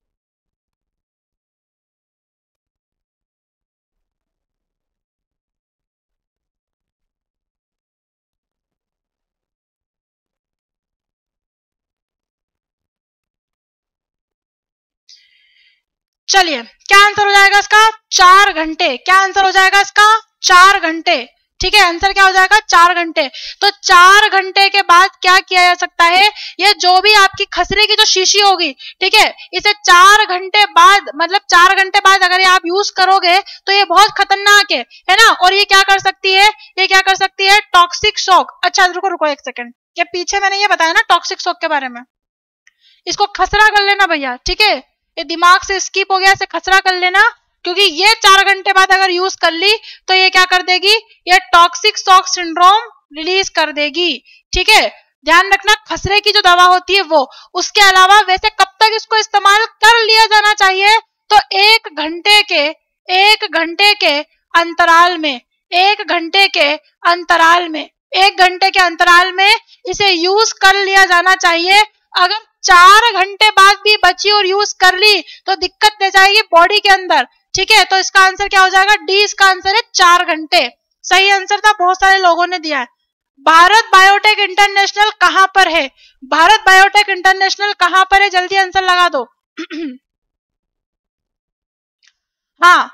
चलिए, क्या आंसर हो जाएगा इसका? 4 घंटे। क्या आंसर हो जाएगा इसका? 4 घंटे, ठीक है। आंसर क्या हो जाएगा? 4 घंटे। तो 4 घंटे के बाद क्या किया जा सकता है, ये जो भी आपकी खसरे की जो शीशी होगी, ठीक है, इसे 4 घंटे बाद, मतलब 4 घंटे बाद अगर ये आप यूज करोगे तो ये बहुत खतरनाक है ना, और ये क्या कर सकती है, ये क्या कर सकती है, टॉक्सिक शॉक। अच्छा रुको रुको 1 सेकेंड, ये पीछे मैंने ये बताया ना टॉक्सिक शॉक के बारे में, इसको खसरा कर लेना भैया, ठीक है, ये दिमाग से स्किप हो गया, इसे खसरा कर लेना, क्योंकि ये 4 घंटे बाद अगर यूज कर ली तो ये क्या कर देगी, ये टॉक्सिक शॉक सिंड्रोम रिलीज कर देगी। ठीक है, ध्यान रखना, खसरे की जो दवा होती है वो। उसके अलावा वैसे कब तक इसको इस्तेमाल कर लिया जाना चाहिए, तो 1 घंटे के अंतराल में, 1 घंटे के अंतराल में, 1 घंटे के अंतराल में इसे यूज कर लिया जाना चाहिए। अगर 4 घंटे बाद भी बची और यूज कर ली तो दिक्कत दे जाएगी बॉडी के अंदर। ठीक है, तो इसका आंसर क्या हो जाएगा, डी इसका आंसर है 4 घंटे। सही आंसर था, बहुत सारे लोगों ने दिया है। भारत बायोटेक इंटरनेशनल कहां पर है, भारत बायोटेक इंटरनेशनल कहां पर है, जल्दी आंसर लगा दो। हाँ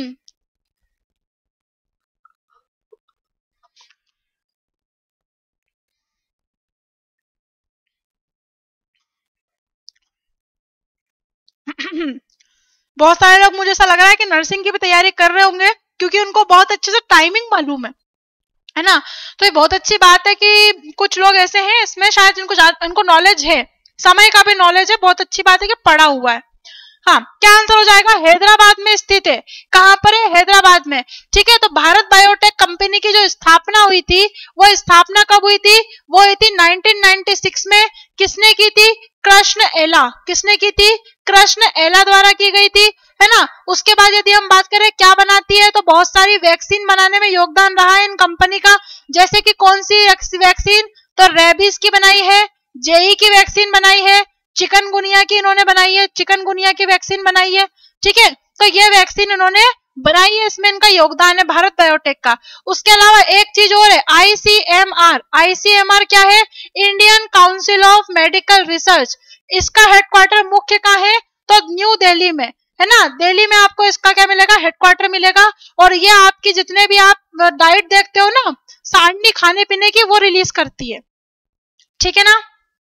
बहुत सारे लोग, मुझे ऐसा लग रहा है कि नर्सिंग की भी तैयारी कर रहे होंगे, क्योंकि उनको बहुत अच्छे से टाइमिंग मालूम है ना। तो ये बहुत अच्छी बात है कि कुछ लोग ऐसे हैं इसमें शायद इनको नॉलेज है, समय का भी नॉलेज है। बहुत अच्छी बात है कि पढ़ा हुआ है। हाँ, क्या आंसर हो जाएगा, हैदराबाद में स्थित है। कहां पर है, हैदराबाद में। ठीक है, तो भारत बायोटेक कंपनी की जो स्थापना हुई थी, वो स्थापना कब हुई थी, वो हुई थी 1996 में। किसने की थी, कृष्ण एला। किसने की थी, कृष्ण एला द्वारा की गई थी, है ना। उसके बाद यदि हम बात करें क्या बनाती है, तो बहुत सारी वैक्सीन बनाने में योगदान रहा है इन कंपनी का। जैसे कि कौन सी वैक्सीन, तो रेबीज की बनाई है, जेई की वैक्सीन बनाई है, चिकनगुनिया की इन्होंने बनाई है, चिकनगुनिया की वैक्सीन बनाई है। ठीक है, तो ये वैक्सीन इन्होंने बनाई है, इसमें इनका योगदान है भारत बायोटेक का। उसके अलावा एक चीज और है, आईसीएमआर। आईसीएमआर क्या है, Indian council of medical research. इसका हेडक्वार्टर मुख्य कहाँ है, तो न्यू दिल्ली में, है ना। दिल्ली में आपको इसका क्या मिलेगा, हेडक्वार्टर मिलेगा। और ये आपकी जितने भी आप डाइट देखते हो ना, सारणी खाने पीने की, वो रिलीज करती है। ठीक है ना।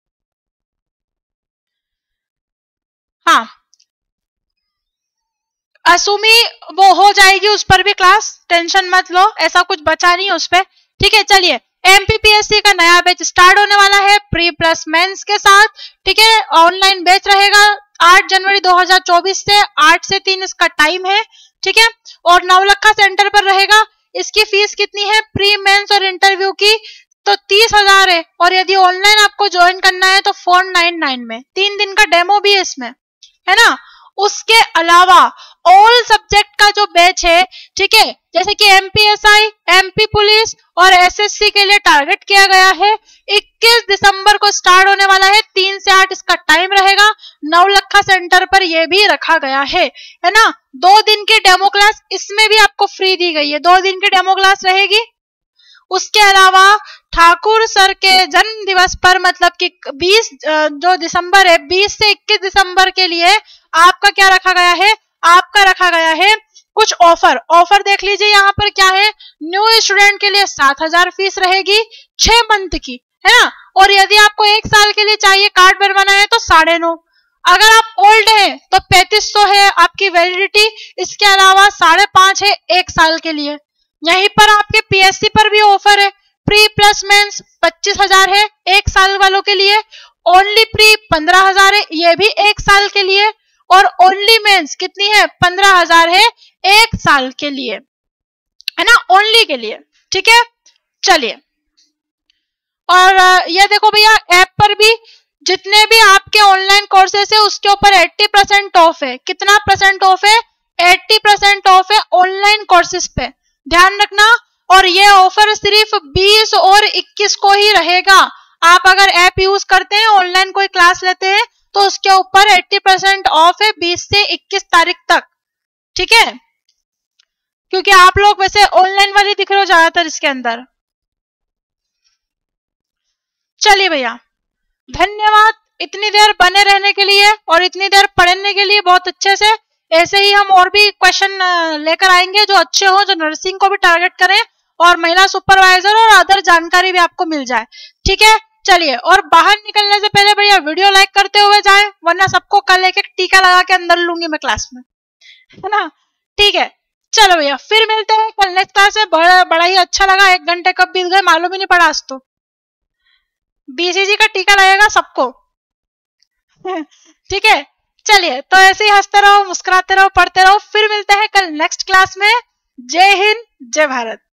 हाँ, असुमी वो हो जाएगी, उस पर भी क्लास, टेंशन मत लो, ऐसा कुछ बचा नहीं उस पर। ठीक है, चलिए, एमपीपीएससी का नया बैच स्टार्ट होने वाला है प्री प्लस मेंस के साथ। ठीक है, ऑनलाइन बैच रहेगा 8 जनवरी 2024 से 8 से 3 इसका टाइम है। ठीक है, और नवलखा सेंटर पर रहेगा। इसकी फीस कितनी है, प्री मेंस और इंटरव्यू की, तो 30,000 है। और यदि ऑनलाइन आपको ज्वाइन करना है तो 499 में। 3 दिन का डेमो भी है इसमें, है ना। उसके अलावा ऑल सब्जेक्ट का जो बैच है, ठीक है, जैसे कि एमपीएसआई, एमपी पुलिस और एसएससी के लिए टारगेट किया गया है, 21 दिसंबर को स्टार्ट होने वाला है। 3 से 8 इसका टाइम रहेगा। नवलखा सेंटर पर यह भी रखा गया है ना। 2 दिन की डेमो क्लास इसमें भी आपको फ्री दी गई है, 2 दिन की डेमो क्लास रहेगी। उसके अलावा ठाकुर सर के जन्म दिवस पर, मतलब कि 20 जो दिसंबर है, 20 से 21 दिसंबर के लिए आपका क्या रखा गया है, आपका रखा गया है कुछ ऑफर देख लीजिए यहाँ पर क्या है। न्यू स्टूडेंट के लिए 7,000 फीस रहेगी 6 मंथ की, है ना। और यदि आपको 1 साल के लिए चाहिए कार्ड बनवाना है तो 9.5। अगर आप ओल्ड हैं तो 3500 है आपकी वैलिडिटी। इसके अलावा 5.5 है 1 साल के लिए। यहीं पर आपके पीएससी पर भी ऑफर है, प्री प्लस मेंस 25,000 है 1 साल वालों के लिए। ओनली प्री 15,000 है, ये भी 1 साल के लिए। और ओनली मेंस कितनी है, 15,000 है 1 साल के लिए, है ना, ओनली के लिए। ठीक है, चलिए, और ये देखो भैया, ऐप पर भी जितने भी आपके ऑनलाइन कोर्सेस है उसके ऊपर 80% ऑफ है। कितना परसेंट ऑफ है, 80% ऑफ है ऑनलाइन कोर्सेस पे, ध्यान रखना। और ये ऑफर सिर्फ 20 और 21 को ही रहेगा। आप अगर ऐप यूज करते हैं, ऑनलाइन कोई क्लास लेते हैं, तो उसके ऊपर 80% ऑफ है 20 से 21 तारीख तक। ठीक है, क्योंकि आप लोग वैसे ऑनलाइन वाली दिख रहे हो ज्यादातर इसके अंदर। चलिए भैया, धन्यवाद इतनी देर बने रहने के लिए और इतनी देर पढ़ने के लिए बहुत अच्छे से। ऐसे ही हम और भी क्वेश्चन लेकर आएंगे जो अच्छे हो, जो नर्सिंग को भी टारगेट करें और महिला सुपरवाइजर और अदर जानकारी भी आपको मिल जाए। ठीक है, चलिए, और बाहर निकलने से पहले भैया वीडियो लाइक करते हुए जाएं, वरना सबको कल एक टीका लगा के अंदर लूंगी मैं क्लास में, है ना। ठीक है, चलो भैया, फिर मिलते हैं कल नेक्स्ट क्लास में। बड़ा ही अच्छा लगा, 1 घंटे कब बीत गए मालूम ही नहीं पड़ा। आज तो बीसीजी का टीका लगेगा सबको। ठीक है, चलिए, तो ऐसे ही हंसते रहो, मुस्कुराते रहो, पढ़ते रहो। फिर मिलते हैं कल नेक्स्ट क्लास में। जय हिंद, जय भारत।